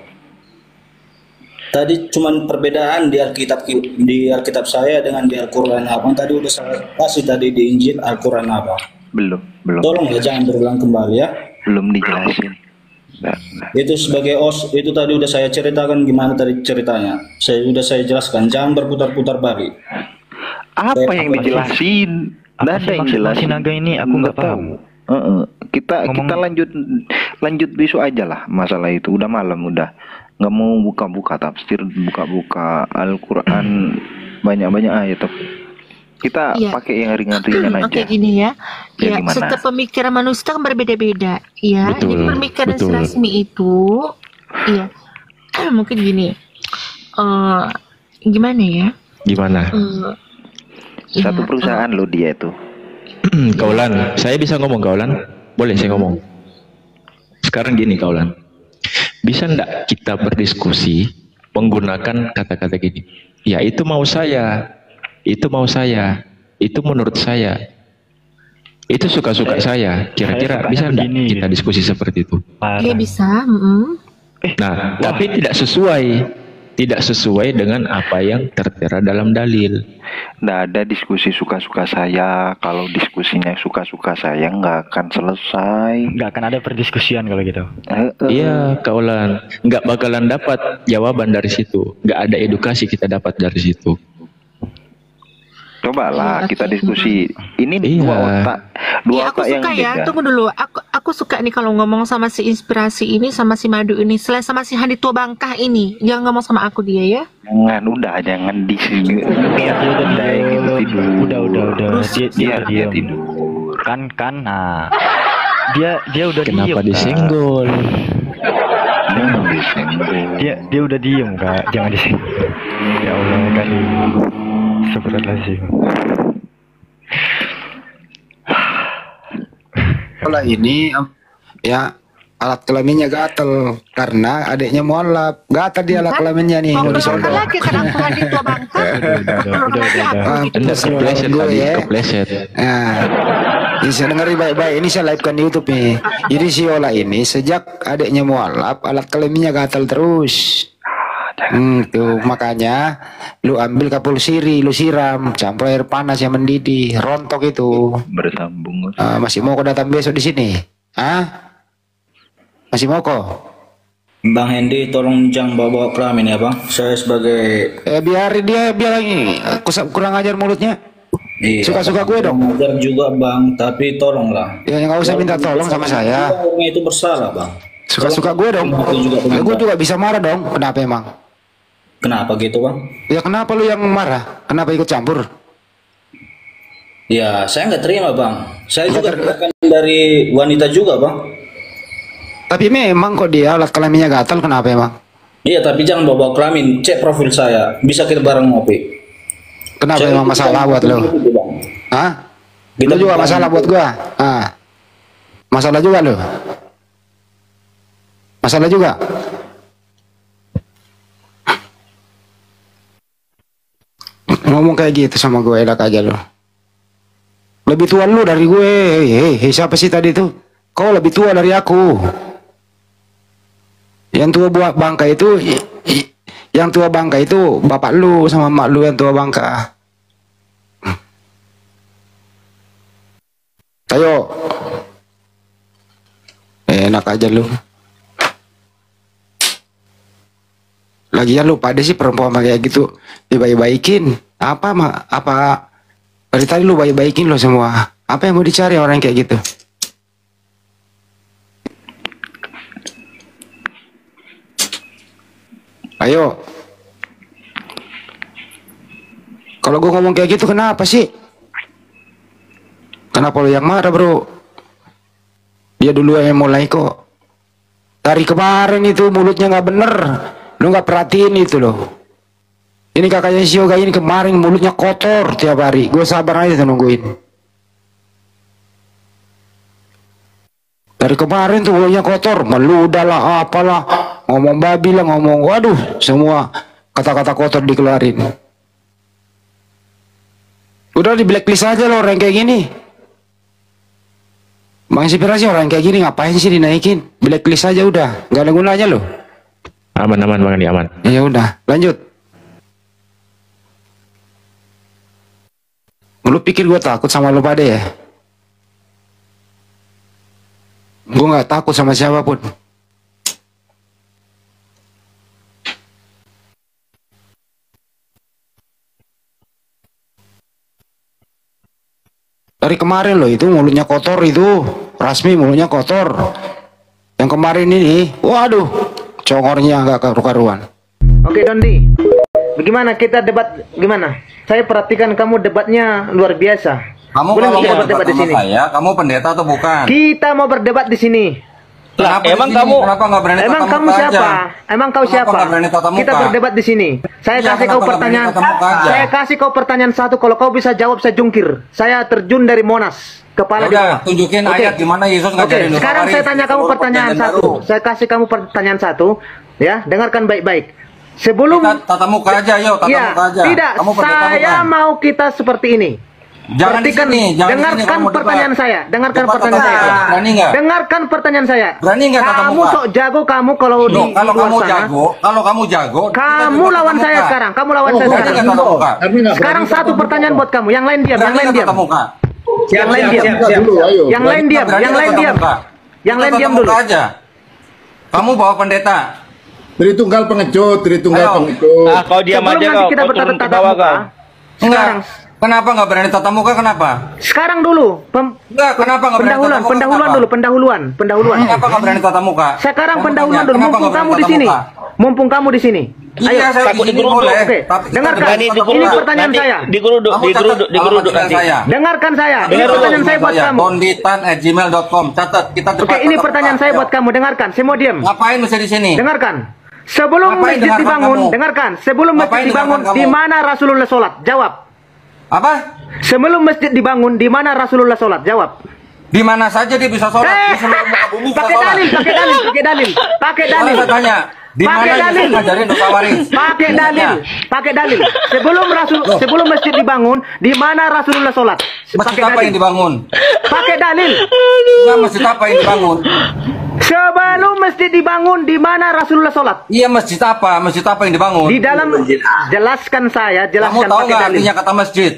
Tadi cuman perbedaan di Alkitab di Alkitab saya dengan di Al-Qur'an Abang tadi udah saya kasih tadi di Injil Al-Qur'an Abang. Belum, belum. Tolong ya jangan berulang kembali ya. Belum dijelasin. Nah, nah. Itu sebagai os itu tadi udah saya ceritakan gimana tadi ceritanya. Saya udah saya jelaskan jangan berputar-putar balik. Apa Saya- yang dijelasin? Nggak ada yang maksud Bang jelasin. Sinaga ini aku nggak paham. Heeh. Kita Ngomong- kita lanjut lanjut besok aja lah masalah itu. Udah malam udah. Nggak mau buka-buka tafsir, buka-buka Al-Quran banyak-banyak ayat. Kita Iya. pakai yang ringan-ringan Oke aja. gini ya. Ya, Ya, gimana? setiap pemikiran manusia kan berbeda-beda. Ya, Betul, jadi pemikiran betul. Rasmi itu, iya, mungkin gini. eh gimana ya? Gimana? Eh, Satu perusahaan loh dia itu. Kaulan, saya bisa ngomong Kaulan? Boleh saya ngomong? Sekarang gini Kaulan, bisa ndak kita berdiskusi menggunakan kata-kata gini? Ya itu mau saya, itu mau saya, itu menurut saya, itu suka-suka saya. Kira-kira saya bisa sukanya ndak begini, kita diskusi seperti itu? Iya bisa. mm-mm. Nah, tapi tidak sesuai, tidak sesuai dengan apa yang tertera dalam dalil. Nggak ada diskusi suka-suka saya. Kalau diskusinya suka-suka saya nggak akan selesai. Nggak akan ada perdiskusian kalau gitu. Iya, Kaulan, nggak bakalan dapat jawaban dari situ, nggak ada edukasi kita dapat dari situ. Cobalah Iya, kita oke. diskusi. Ini Iya. dua otak, dua Iya, aku otak yang suka ya. beda. Tunggu dulu. Aku aku suka nih kalau ngomong sama si Inspirasi ini, sama si Madu ini, selain sama si Handi Tua Bangkah ini. Jangan ngomong sama aku dia ya. Jangan, udah jangan di sini. Biar dia gitu tidur. Udah udah udah. Dia dia Biar dia diam. tidur. Kan kan nah. Dia dia udah Kenapa diem, Kak. disenggol? Jangan disenggol. Dia dia udah diem Kak. Jangan disenggol. Ya Allah kali. Astagfirullahaladzim. Kalau ini em, ya alat kelaminnya gatel karena adiknya mualaf. Gatel dia alat kelaminnya nih mau Kalau disodok. lagi kan aku Handi Tua Bangkah. Udah udah udah. udah. Ah, Anda seluruh kepleset gue tadi, ya. kepleset. Nah, Ini saya dengar baik-baik. Ini saya live kan di YouTube nih. Jadi si Ola ini sejak adiknya mualaf, alat kelaminnya gatal terus. Hmm, tuh makanya lu ambil kapur siri, lu siram, campur air panas yang mendidih, rontok itu. Bersambung. Uh, masih mau kok datang besok di sini? Hah? Masih mau kok? Bang Hendy, tolong jangan bawa-bawa kelamin ya bang. Saya sebagai eh, biar dia biar ini kurang ajar mulutnya. Iya, suka-suka gue dong. Ajar juga bang, tapi tolonglah. Ya nggak usah minta tolong sama saya. Orangnya itu bersalah bang. Suka-suka gue dong. Ya, gue juga bisa marah dong. Kenapa emang? Kenapa gitu bang? Ya kenapa lu yang marah? Kenapa ikut campur? Ya saya nggak terima bang. Saya juga ter... dari wanita juga bang. Tapi memang kok dia alat kelaminnya gatal, kenapa emang? Iya tapi jangan bawa kelamin. Cek profil saya. Bisa kita bareng ngopi. Kenapa saya emang masalah buat lo? Hah? Kita lu juga masalah buat gua? Ah. Masalah juga lo? Masalah juga? Ngomong kayak gitu sama gue, elak aja lo. Lebih tua lu dari gue. Hei, hei, siapa sih tadi tuh? Kau lebih tua dari aku. Yang tua buat bangka itu, yang tua bangka itu bapak lu sama mak lu yang tua bangka. Ayo, enak aja lu. Lagian lu pada sih perempuan kayak gitu dibaik-baikin. Apa mah? Apa dari tadi lu baik-baikin lo semua? Apa yang mau dicari orang kayak gitu? Ayo. Kalau gue ngomong kayak gitu kenapa sih? Kenapa lo yang marah bro? Dia dulu yang mulai kok. Dari kemarin itu mulutnya nggak bener. Lo nggak perhatiin itu loh. Ini kakaknya si Yoga ini kemarin mulutnya kotor tiap hari. Gue sabar aja tuh nungguin. Dari kemarin tuh mulutnya kotor. Meludah lah apalah. Ngomong babi lah, ngomong waduh, semua kata-kata kotor dikeluarin. Udah di blacklist aja loh orang kayak gini. Menginspirasi orang kayak gini ngapain sih dinaikin? Blacklist aja udah, nggak ada gunanya loh. Aman aman Bang Andi, aman. Ya udah, lanjut. Lu pikir gue takut sama lu pada ya? Gue nggak takut sama siapapun. Dari kemarin loh itu mulutnya kotor itu. Rasmi mulutnya kotor. Yang kemarin ini, waduh, congornya nggak karu-karuan. Oke Dondi, bagaimana kita debat? Gimana? Saya perhatikan kamu debatnya luar biasa. Kamu Boleh kalau kita mau berdebat debat di sama sini? saya, kamu pendeta atau bukan? Kita mau berdebat di sini. Lah, emang kamu kenapa nggak berani Emang tatap kamu muka siapa? aja? Emang kau Kenapa siapa? nggak berani tatap muka? Kita berdebat di sini. Saya Iya, kasih kau kenapa nggak berani pertanyaan. tatap muka aja? Saya kasih kau pertanyaan satu. Kalau kau bisa jawab, saya jungkir. Saya terjun dari Monas. Kepala di Udah, bawah. tunjukin Oke. ayat gimana Yesus Oke, ngajarin dosa sekarang waris. saya tanya kamu Itu pertanyaan perjanjian satu. baru. Saya kasih kamu pertanyaan satu. Ya, dengarkan baik-baik. Sebelum Kita tatap muka aja, yuk, tatap ya, muka aja. tidak. Kamu pendeta Saya bukan? mau kita seperti ini. Jangan di Perhatikan, sini, jangan di sini, dengarkan kamu debat. pertanyaan saya. Dengarkan Debat pertanyaan tatap saya. muka. Berani nggak? Dengarkan pertanyaan saya. Berani nggak tatap Kamu muka? sok jago kamu kalau Loh, di kalau di luar kamu sana. jago, kalau kamu jago, kita Kamu juga lawan tatap saya muka. sekarang. Kamu lawan Oh, saya berani sekarang. nggak tatap muka? Sekarang satu pertanyaan buat kamu. Yang lain diam. Yang Berani lain nggak diam. tatap muka? Yang lain diam. Yang lain diam. Yang lain diam. Yang lain diam dulu. aja. Kamu bawa pendeta. Tritunggal pengecut, Tritunggal Ayo. pengecut. Ah, kau diam Sebelum aja nanti kau, kita kau turun bertatap ke bawah muka. kau. Sekarang. Kenapa nggak berani tatap muka? Kenapa? Sekarang dulu. Pem Enggak, kenapa nggak berani pendahuluan, tatap muka? pendahuluan Kenapa? dulu, pendahuluan, pendahuluan. Kenapa nggak berani tatap muka? Sekarang Kamu pendahuluan tanya, dulu. kenapa Mumpung nggak kamu berani di tatap sini. muka? Mumpung kamu di sini. Iya, saya Takut di sini digeruduk. boleh. Oke, Tapi kita dengarkan. berani Nanti tatap digeruduk. Ini muka. pertanyaan Nanti saya. digeruduk, Kamu digeruduk, catat digeruduk alamat nanti. saya. Dengarkan saya. Ini Dengar pertanyaan saya buat kamu. bonditan at gmail dot com. Catat, kita cepat Oke, ini tatap pertanyaan muka. saya Ayo. buat kamu. Dengarkan. Saya mau diam. Ngapain mesti di sini? Dengarkan. Sebelum Ngapain masjid dengarkan dibangun, kamu? dengarkan. Sebelum masjid Ngapain dibangun, dengarkan di kamu? mana Rasulullah sholat? Jawab. Apa? Sebelum masjid dibangun, di mana Rasulullah sholat? Jawab. Di mana saja dia bisa sholat? Eh, Di seluruh muka bumi bisa pakai sholat. dalil, pakai dalil, pakai dalil, pakai dalil. Boleh saya tanya, di mana Pakai Yesus dalil. ngajarin dosa waris? Pakai dalil, pakai dalil. Sebelum Rasul, sebelum masjid dibangun, di mana Rasulullah sholat? Masjid pakai apa dalil. yang dibangun? Pakai dalil. Enggak, masjid apa yang dibangun? Sebelum masjid dibangun, di mana Rasulullah sholat? Iya, masjid apa? Masjid apa yang dibangun? Di dalam, jelaskan saya, Kamu jelaskan tahu pakai nggak dalil. artinya kata masjid?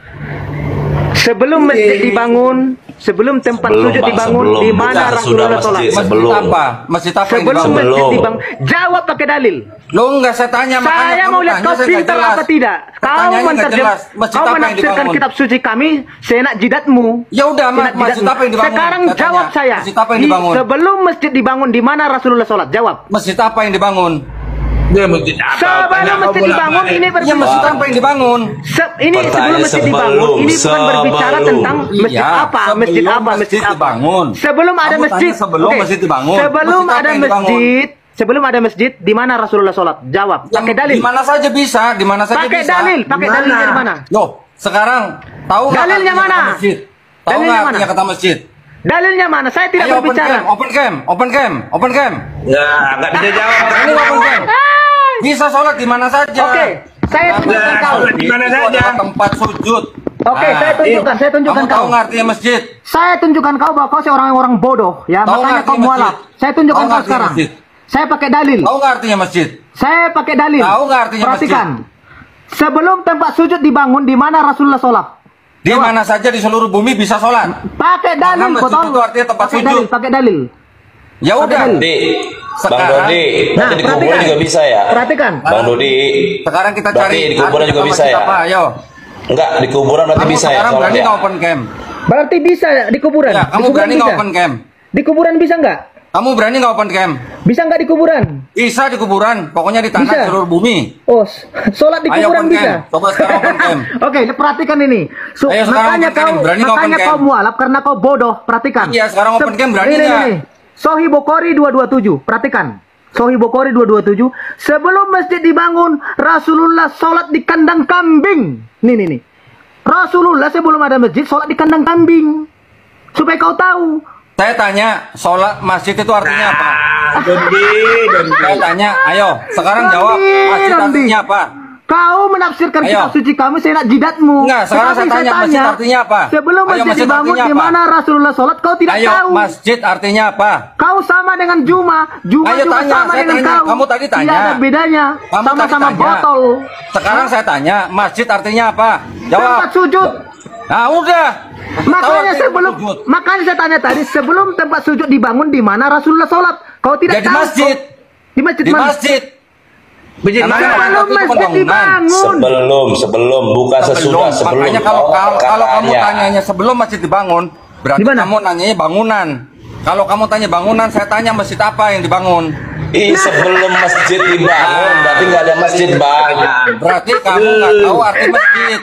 Sebelum masjid dibangun, sebelum tempat Sebelum, sujud Bang, dibangun, sebelum. di mana Bukan Rasulullah sesudah sholat? masjid, Masjid sebelum. apa? Masjid apa yang Sebelum dibangun? masjid Sebelum. dibangun, jawab pakai dalil. Lo enggak saya tanya, makanya Saya kamu mau lihat tanya, kau saya nggak pintar jelas. apa tidak. Kau Pertanyaannya nggak menterjem, jelas. Masjid kau apa yang menafsirkan dibangun? kitab suci kami, senak jidatmu. Ya udah, Senak Mas, masjid jidatmu. apa yang dibangun? Sekarang Saya tanya, jawab saya. masjid apa yang Di- dibangun? Sebelum masjid dibangun, di mana Rasulullah sholat? Jawab. Masjid apa yang dibangun? Dia masjid apa? Sebelum Tanya kau masjid bolak dibangun, balik. ini Iya, berbicara. masjid apa yang dibangun? Se- ini sebelum Pertanyaan masjid sebelum, dibangun, ini bukan berbicara sebelum. tentang masjid Iya, apa, masjid sebelum apa, masjid apa. dibangun. Sebelum ada Kamu tanya masjid, sebelum Oke. masjid dibangun. Sebelum Masjid apa ada yang dibangun? masjid, sebelum ada masjid, di mana Rasulullah sholat? Jawab. Pakai dalil. Di mana saja bisa, di mana saja Pakai bisa. dalil, pakai Di mana? dalilnya di mana? Loh, sekarang tahu nggak Dalilnya artinya mana? kata masjid? Tahu Dalilnya nggak mana? artinya kata masjid? Dalilnya mana? Saya tidak Ayo, open berbicara. cam, open cam, open cam, open cam. Ya, nggak bisa jawab. Ini open cam. Bisa sholat di mana saja. Oke, saya tunjukkan Nah, kau. sholat di mana Itu saja. adalah tempat sujud. Oke, Nah, saya tunjukkan, saya tunjukkan kamu kau. tahu nggak artinya masjid? Saya tunjukkan kau bahwa kau seorang orang bodoh, ya. Tahu Makanya nggak kau artinya mualaf. masjid? Saya tunjukkan Tahu kau nggak artinya sekarang. masjid? Saya pakai dalil. Tahu nggak artinya masjid? Saya pakai dalil. Tahu nggak artinya Perhatikan. Sebelum tempat sujud dibangun, di mana Rasulullah sholat? Di mana saja di seluruh bumi bisa sholat. Pakai Karena dalil, kau masjid tahu? itu artinya tempat Pakai sujud. dalil, pakai dalil. Ya udah. dalil. Di, Bang Sekarang- Dodi, Nah, nanti di kuburan perhatikan. juga bisa ya? Perhatikan. Bang Dodi, Sekarang kita berarti cari di kuburan arti juga kata bisa masjid ya? Apa? Ayo. Enggak, di kuburan berarti Kamu bisa ya sekarang sholat berani ya? nggak open cam? Berarti bisa di kuburan? Ya, Di kamu kuburan berani nggak bisa? open cam? Di kuburan bisa nggak? Kamu berani nggak open cam? Bisa nggak di kuburan? Bisa di kuburan, pokoknya di tanah Bisa. seluruh bumi. Oh, s- sholat di Ayo kuburan open bisa? cam. Coba sekarang open cam. Oke, perhatikan ini. So, Ayo sekarang makanya open cam. kau, Berani nggak open makanya cam? kau mualaf karena kau bodoh. Perhatikan. Iya, sekarang open Se- cam, berani ini, nggak? ini, ini. Sahih Bukhari dua dua tujuh. Perhatikan. Sahih Bukhari dua dua tujuh. Sebelum masjid dibangun, Rasulullah sholat di kandang kambing. Nih, nih, nih. Rasulullah sebelum ada masjid sholat di kandang kambing. Supaya kau tahu. Saya tanya, sholat masjid itu artinya apa? Dodi, Dodi. Saya tanya, ayo, sekarang Dodi, jawab, masjid Dodi. artinya apa? Kau menafsirkan Ayo. kitab suci kami senak jidatmu. Enggak, sekarang Tetapi saya tanya, masjid artinya apa? Sebelum Ayo, masjid, masjid dibangun artinya di apa? mana Rasulullah sholat, kau tidak Ayo, tahu. masjid artinya apa? Kau sama dengan Juma, Juma Ayo juga tanya, sama saya dengan tanya. kau. Kamu tadi tanya. Tidak ada bedanya. Kamu tadi Sama-sama tanya. botol. Sekarang saya tanya, masjid artinya apa? Jawab. Tempat sujud. Nah, udah. Makanya Tahu sebelum, sujud. makanya saya tanya tadi, sebelum tempat sujud dibangun di mana Rasulullah sholat, kau tidak Ya, di tahu. masjid. Di masjid Di mana? masjid. Masjid Karena mana? kan Sebelum itu masjid pembangunan. dibangun. Sebelum, sebelum, bukan sesudah, sebelum. Makanya kalau Oh, kalau, kalau kamu katanya. tanyanya sebelum masjid dibangun, berarti Di mana? kamu nanyanya bangunan. Kalau kamu tanya bangunan, saya tanya masjid apa yang dibangun. Ih, sebelum masjid dibangun, berarti nggak ada masjid, Bang. Berarti kamu nggak tahu arti masjid.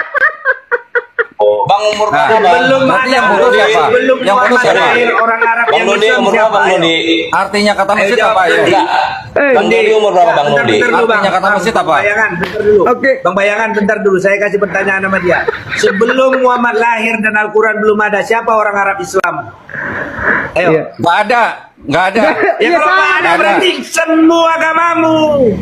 Oh, Bang umur Nah, berapa, Bang? belum berarti ada, yang bodoh Dodi. siapa? Belum Yang bodoh Muhammad siapa? lahir, orang Arab Bang yang Dodi Islam umur berapa, siapa? Bang Ayo. Dodi? Artinya kata Ayo masjid jawab, apa ya? Enggak. Eh, Bang Dodi umur berapa, Bang Bentar, Dodi? bentar dulu, Bang. Artinya kata Bang, masjid Bang apa? Bayangan, bentar dulu. Oke. Bang Bayangan, bentar dulu. Saya kasih pertanyaan sama dia. Sebelum Muhammad lahir dan Al-Quran belum ada, siapa orang Arab Islam? Ayo. Iya. Nggak ada, nggak ada. Ya Iya, kalau nggak ada, Nggak ada. berarti semua agamamu.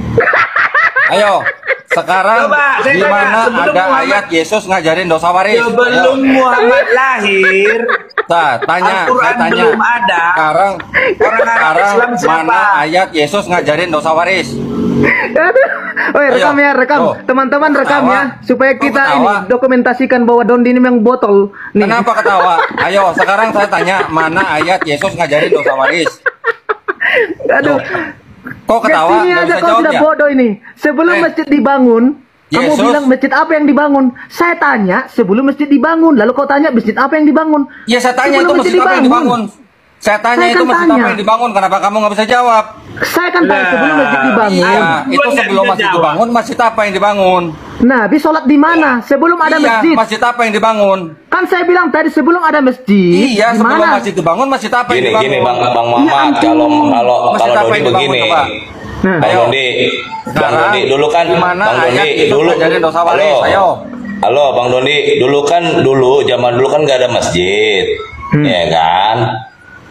Ayo, sekarang Coba, saya di tanya, mana sebelum ada Muhammad- ayat Yesus ngajarin dosa waris? Sebelum Ayo. Muhammad lahir, Nah, tanya, saya Al-Quran tanya. belum ada. Sekarang, Orang Arab sekarang Islam siapa? mana ayat Yesus ngajarin dosa waris? Aduh. Oh, rekam Ayo. ya, rekam. Tuh. Teman-teman rekam Ketawa. ya, supaya Kok kita ketawa? ini dokumentasikan bahwa Dondi ini memang botol. Nih. Kenapa ketawa? Ayo, sekarang saya tanya, mana ayat Yesus ngajarin dosa waris? Aduh. Kok ketawa? Sini Nggak aja bisa kau jawab sudah ya? bodoh ini. Sebelum Eh. masjid dibangun, kamu Yesus. bilang masjid apa yang dibangun? Saya tanya sebelum masjid dibangun, lalu kau tanya masjid apa yang dibangun? Ya saya tanya Sebelum itu masjid apa yang dibangun? Saya tanya Saya itu kan masjid tanya. apa yang dibangun? Kenapa kamu nggak bisa jawab? Saya kan tanya sebelum masjid dibangun. Iya, itu sebelum masjid dibangun, masjid apa yang dibangun? Nah, habis sholat di mana? Sebelum ada Iya, masjid. masjid apa yang dibangun? Kan saya bilang tadi sebelum ada masjid. Iya, di sebelum mana? masjid dibangun, masjid apa yang Gini, dibangun? gini Bang, Bang Iya, Muhammad, kalau kalau Masjid kalau apa Dodi yang dibangun, begini. coba? Nah. Bang Ayo. Dodi, Bang Sekarang, Dodi dulu kan, di mana Bang ayat Dodi Yesus dulu. ngajarin dosa waris? Halo. Ayo. Halo, Bang Dodi, dulu kan dulu zaman dulu kan nggak ada masjid, Hmm. ya kan?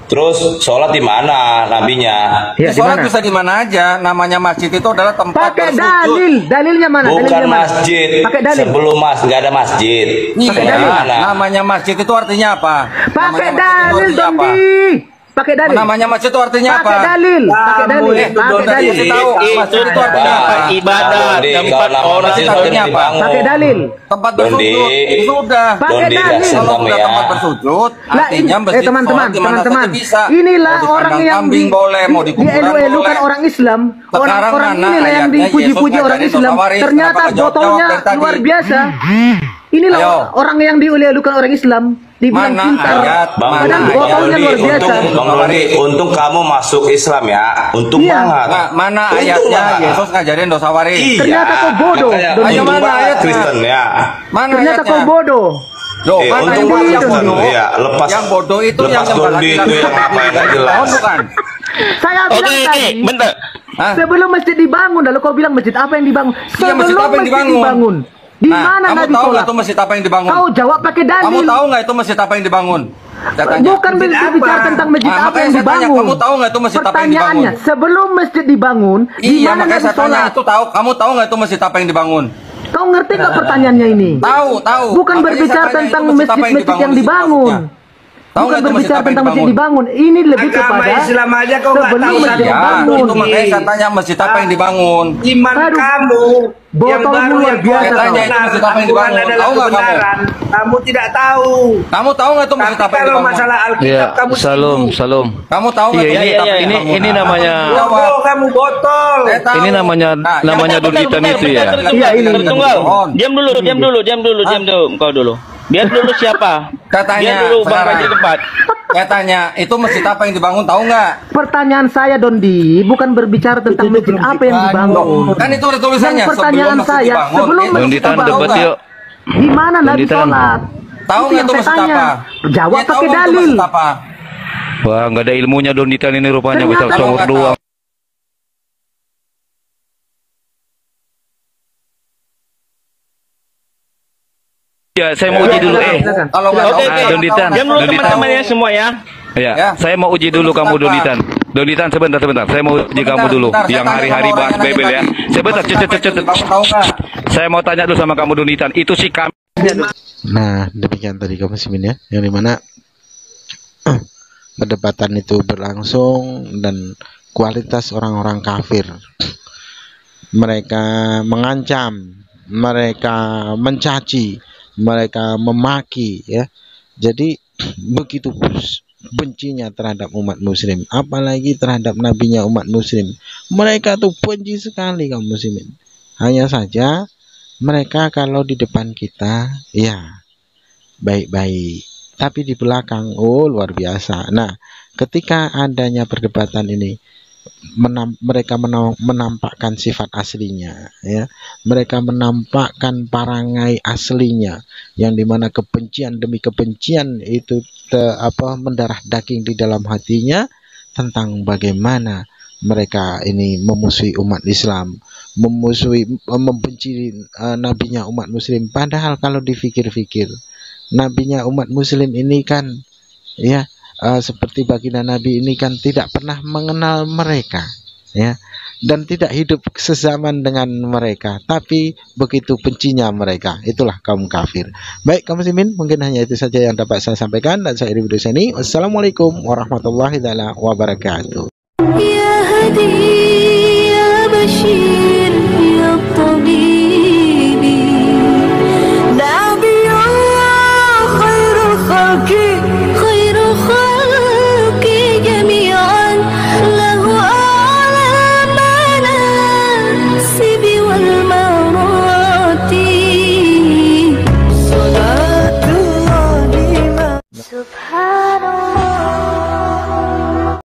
Terus sholat di mana nabinya? Ya, di Sholat mana? bisa di mana aja. Namanya masjid itu adalah tempat Pakai bersujud. dalil, dalilnya mana? Bukan dalilnya mana? masjid. Pakai dalil. Sebelum mas nggak ada masjid. Iya, Gimana? namanya masjid itu artinya apa? Pakai Namanya masjid itu dalil artinya dong, apa? Di. Pakai dalil. Namanya masjid itu artinya apa? Pakai dalil, pakai dalil, Eh, pakai Don, dalil. kasih tahu masjid itu artinya apa? Ibadah tempat orang Masjid artinya apa? Pakai dalil. Tempat Dondi. bersujud. Sudah. Pakai Dondi, dalil. kasih Kalau tahu sudah ya. tempat bersujud, Lah, ini, artinya eh masjid teman-teman, sholat di mana teman-teman. saja bisa. Inilah Mau di orang kandang yang kambing di, boleh, mau di di kuburan elu-elukan boleh. orang Islam. Sekarang Orang-orang mana inilah yang ayatnya dipuji-puji Yesus orang ngajarin Islam. dosa waris? Ternyata Kenapa nggak jawab-jawab botolnya dari tadi? luar biasa. Inilah Ayo. orang yang dielu-elukan orang Islam. Dibilang Mana pintar. ayat? Bang Padahal Dondi, botolnya luar Dondi, biasa. untung, Bang Dondi, untung kamu masuk Islam ya. Untung Iya. banget. Nah, mana Untung ayatnya banget. Yesus ngajarin dosa waris? Iya. Ternyata kau bodoh, Makanya, Dondi. Ayo, untung mana banget ayatnya? Kristen ya. Mana Ternyata ayatnya? kau bodoh. Loh, Eh, mana untung yang banget bodoh? Kristen. Iya, lepas. Yang bodoh itu lepas yang Dondi itu yang apa yang nggak jelas. Oh, bukan. Saya Oke, bilang oke, tadi, bentar. Hah? sebelum masjid dibangun, lalu kau bilang masjid apa yang dibangun? Iya, Sebelum masjid apa yang dibangun? dibangun. Di Nah, mana kamu Nabi tahu nggak sholat? itu masjid apa yang dibangun? Kau jawab pakai dalil. Kamu tahu nggak itu masjid apa yang dibangun? Saya tanya. Bukan Masjid berbicara apa? tentang masjid Nah, apa makanya yang saya tanya, dibangun. kamu tahu nggak itu masjid apa yang Pertanyaannya, dibangun? sebelum masjid dibangun, di Iya, mana makanya Nabi saya tanya, sholat? itu tahu, kamu tahu nggak itu masjid apa yang dibangun? Kau ngerti nggak pertanyaannya ini? Tahu, tahu. Bukan Makanya berbicara saya tanya, tentang itu masjid apa yang masjid-masjid yang dibangun di situ dibangun. maksudnya? Tahu Bukan nggak itu masjid berbicara apa yang tentang masjid dibangun? dibangun. Ini lebih Agama kepada Islam aja kau nggak sebelum tahu masjid satu Ya, dibangun. itu makanya saya tanya masjid apa yang dibangun? Iman Aduh, kamu yang botol baru luar yang kau biasa Saya tanya, itu benar, masjid apa yang Al-Quran dibangun? adalah Tahu nggak kamu? kebenaran. Kamu tidak tahu. Kamu tahu nggak itu masjid Tapi apa yang kalau dibangun? masalah Alkitab kamu Salam, sibuk. salam. Kamu tahu nggak Iya, itu iya, masjid iya, apa yang ini dibangun? ini namanya Bodoh kamu botol. Saya tahu. ini namanya Nah, yang namanya betul, Doditan betul, itu betul, ya. betul, Iya, ini, betul, ini. betul. Diam dulu, diam dulu, diam dulu, diam dulu, engkau dulu. Biar dulu siapa? Katanya Biar dulu Bang sekarang. Fajri tempat. Saya tanya, itu masjid apa yang dibangun tahu nggak? Pertanyaan saya Dondi bukan berbicara tentang masjid apa yang dibangun. Kan itu ada tulisannya. Yang pertanyaan sebelum masjid saya, dibangun, sebelum itu masjid Donditan tahu debat nggak? yuk. Di mana Nabi Donditan. sholat? Tahu nggak yang itu saya masjid tanya. apa? Jawab Ya, tahu pakai nggak itu dalil. masjid apa? Wah, nggak ada ilmunya Donditan ini rupanya bisa Ternyata- songor Kalau nggak doang. Ya, saya mau uji dulu eh. Kalau nggak Oke, tahu, oke. nggak Donditan. tahu. Diam dulu Donditan. teman-teman ya semua ya. Ya, Ya. saya mau uji dulu Itu kamu apa? Donditan. Donditan sebentar sebentar. Saya mau uji Sebentar, kamu dulu sebentar. Saya yang tanya hari-hari sama bahas orang yang Bible nanya ya. tadi. Sebentar, Masjid cet apa cet yang cet. dibangun, tahu nggak? Saya mau tanya dulu sama kamu Donditan. Itu si kami. Nah, demikian tadi kaum muslimin ya, yang dimana perdebatan itu berlangsung dan kualitas orang-orang kafir. Mereka mengancam, mereka mencaci, mereka memaki ya. Jadi begitu bencinya terhadap umat muslim, apalagi terhadap nabinya umat muslim. Mereka tuh benci sekali kaum muslimin. Hanya saja mereka kalau di depan kita ya baik-baik, tapi di belakang oh luar biasa. Nah, ketika adanya perdebatan ini menam, mereka menam, menampakkan sifat aslinya ya, mereka menampakkan parangai aslinya yang dimana kebencian demi kebencian itu te, apa mendarah daging di dalam hatinya tentang bagaimana mereka ini memusuhi umat Islam, memusuhi, membenci uh, nabinya umat muslim. Padahal kalau dipikir-pikir, nabinya umat muslim ini kan ya uh, seperti baginda Nabi ini kan tidak pernah mengenal mereka ya, dan tidak hidup sezaman dengan mereka, tapi begitu bencinya mereka. Itulah kaum kafir. Baik kaum muslimin, mungkin hanya itu saja yang dapat saya sampaikan, dan saya Iri Budusani. Wassalamualaikum warahmatullahi wabarakatuh.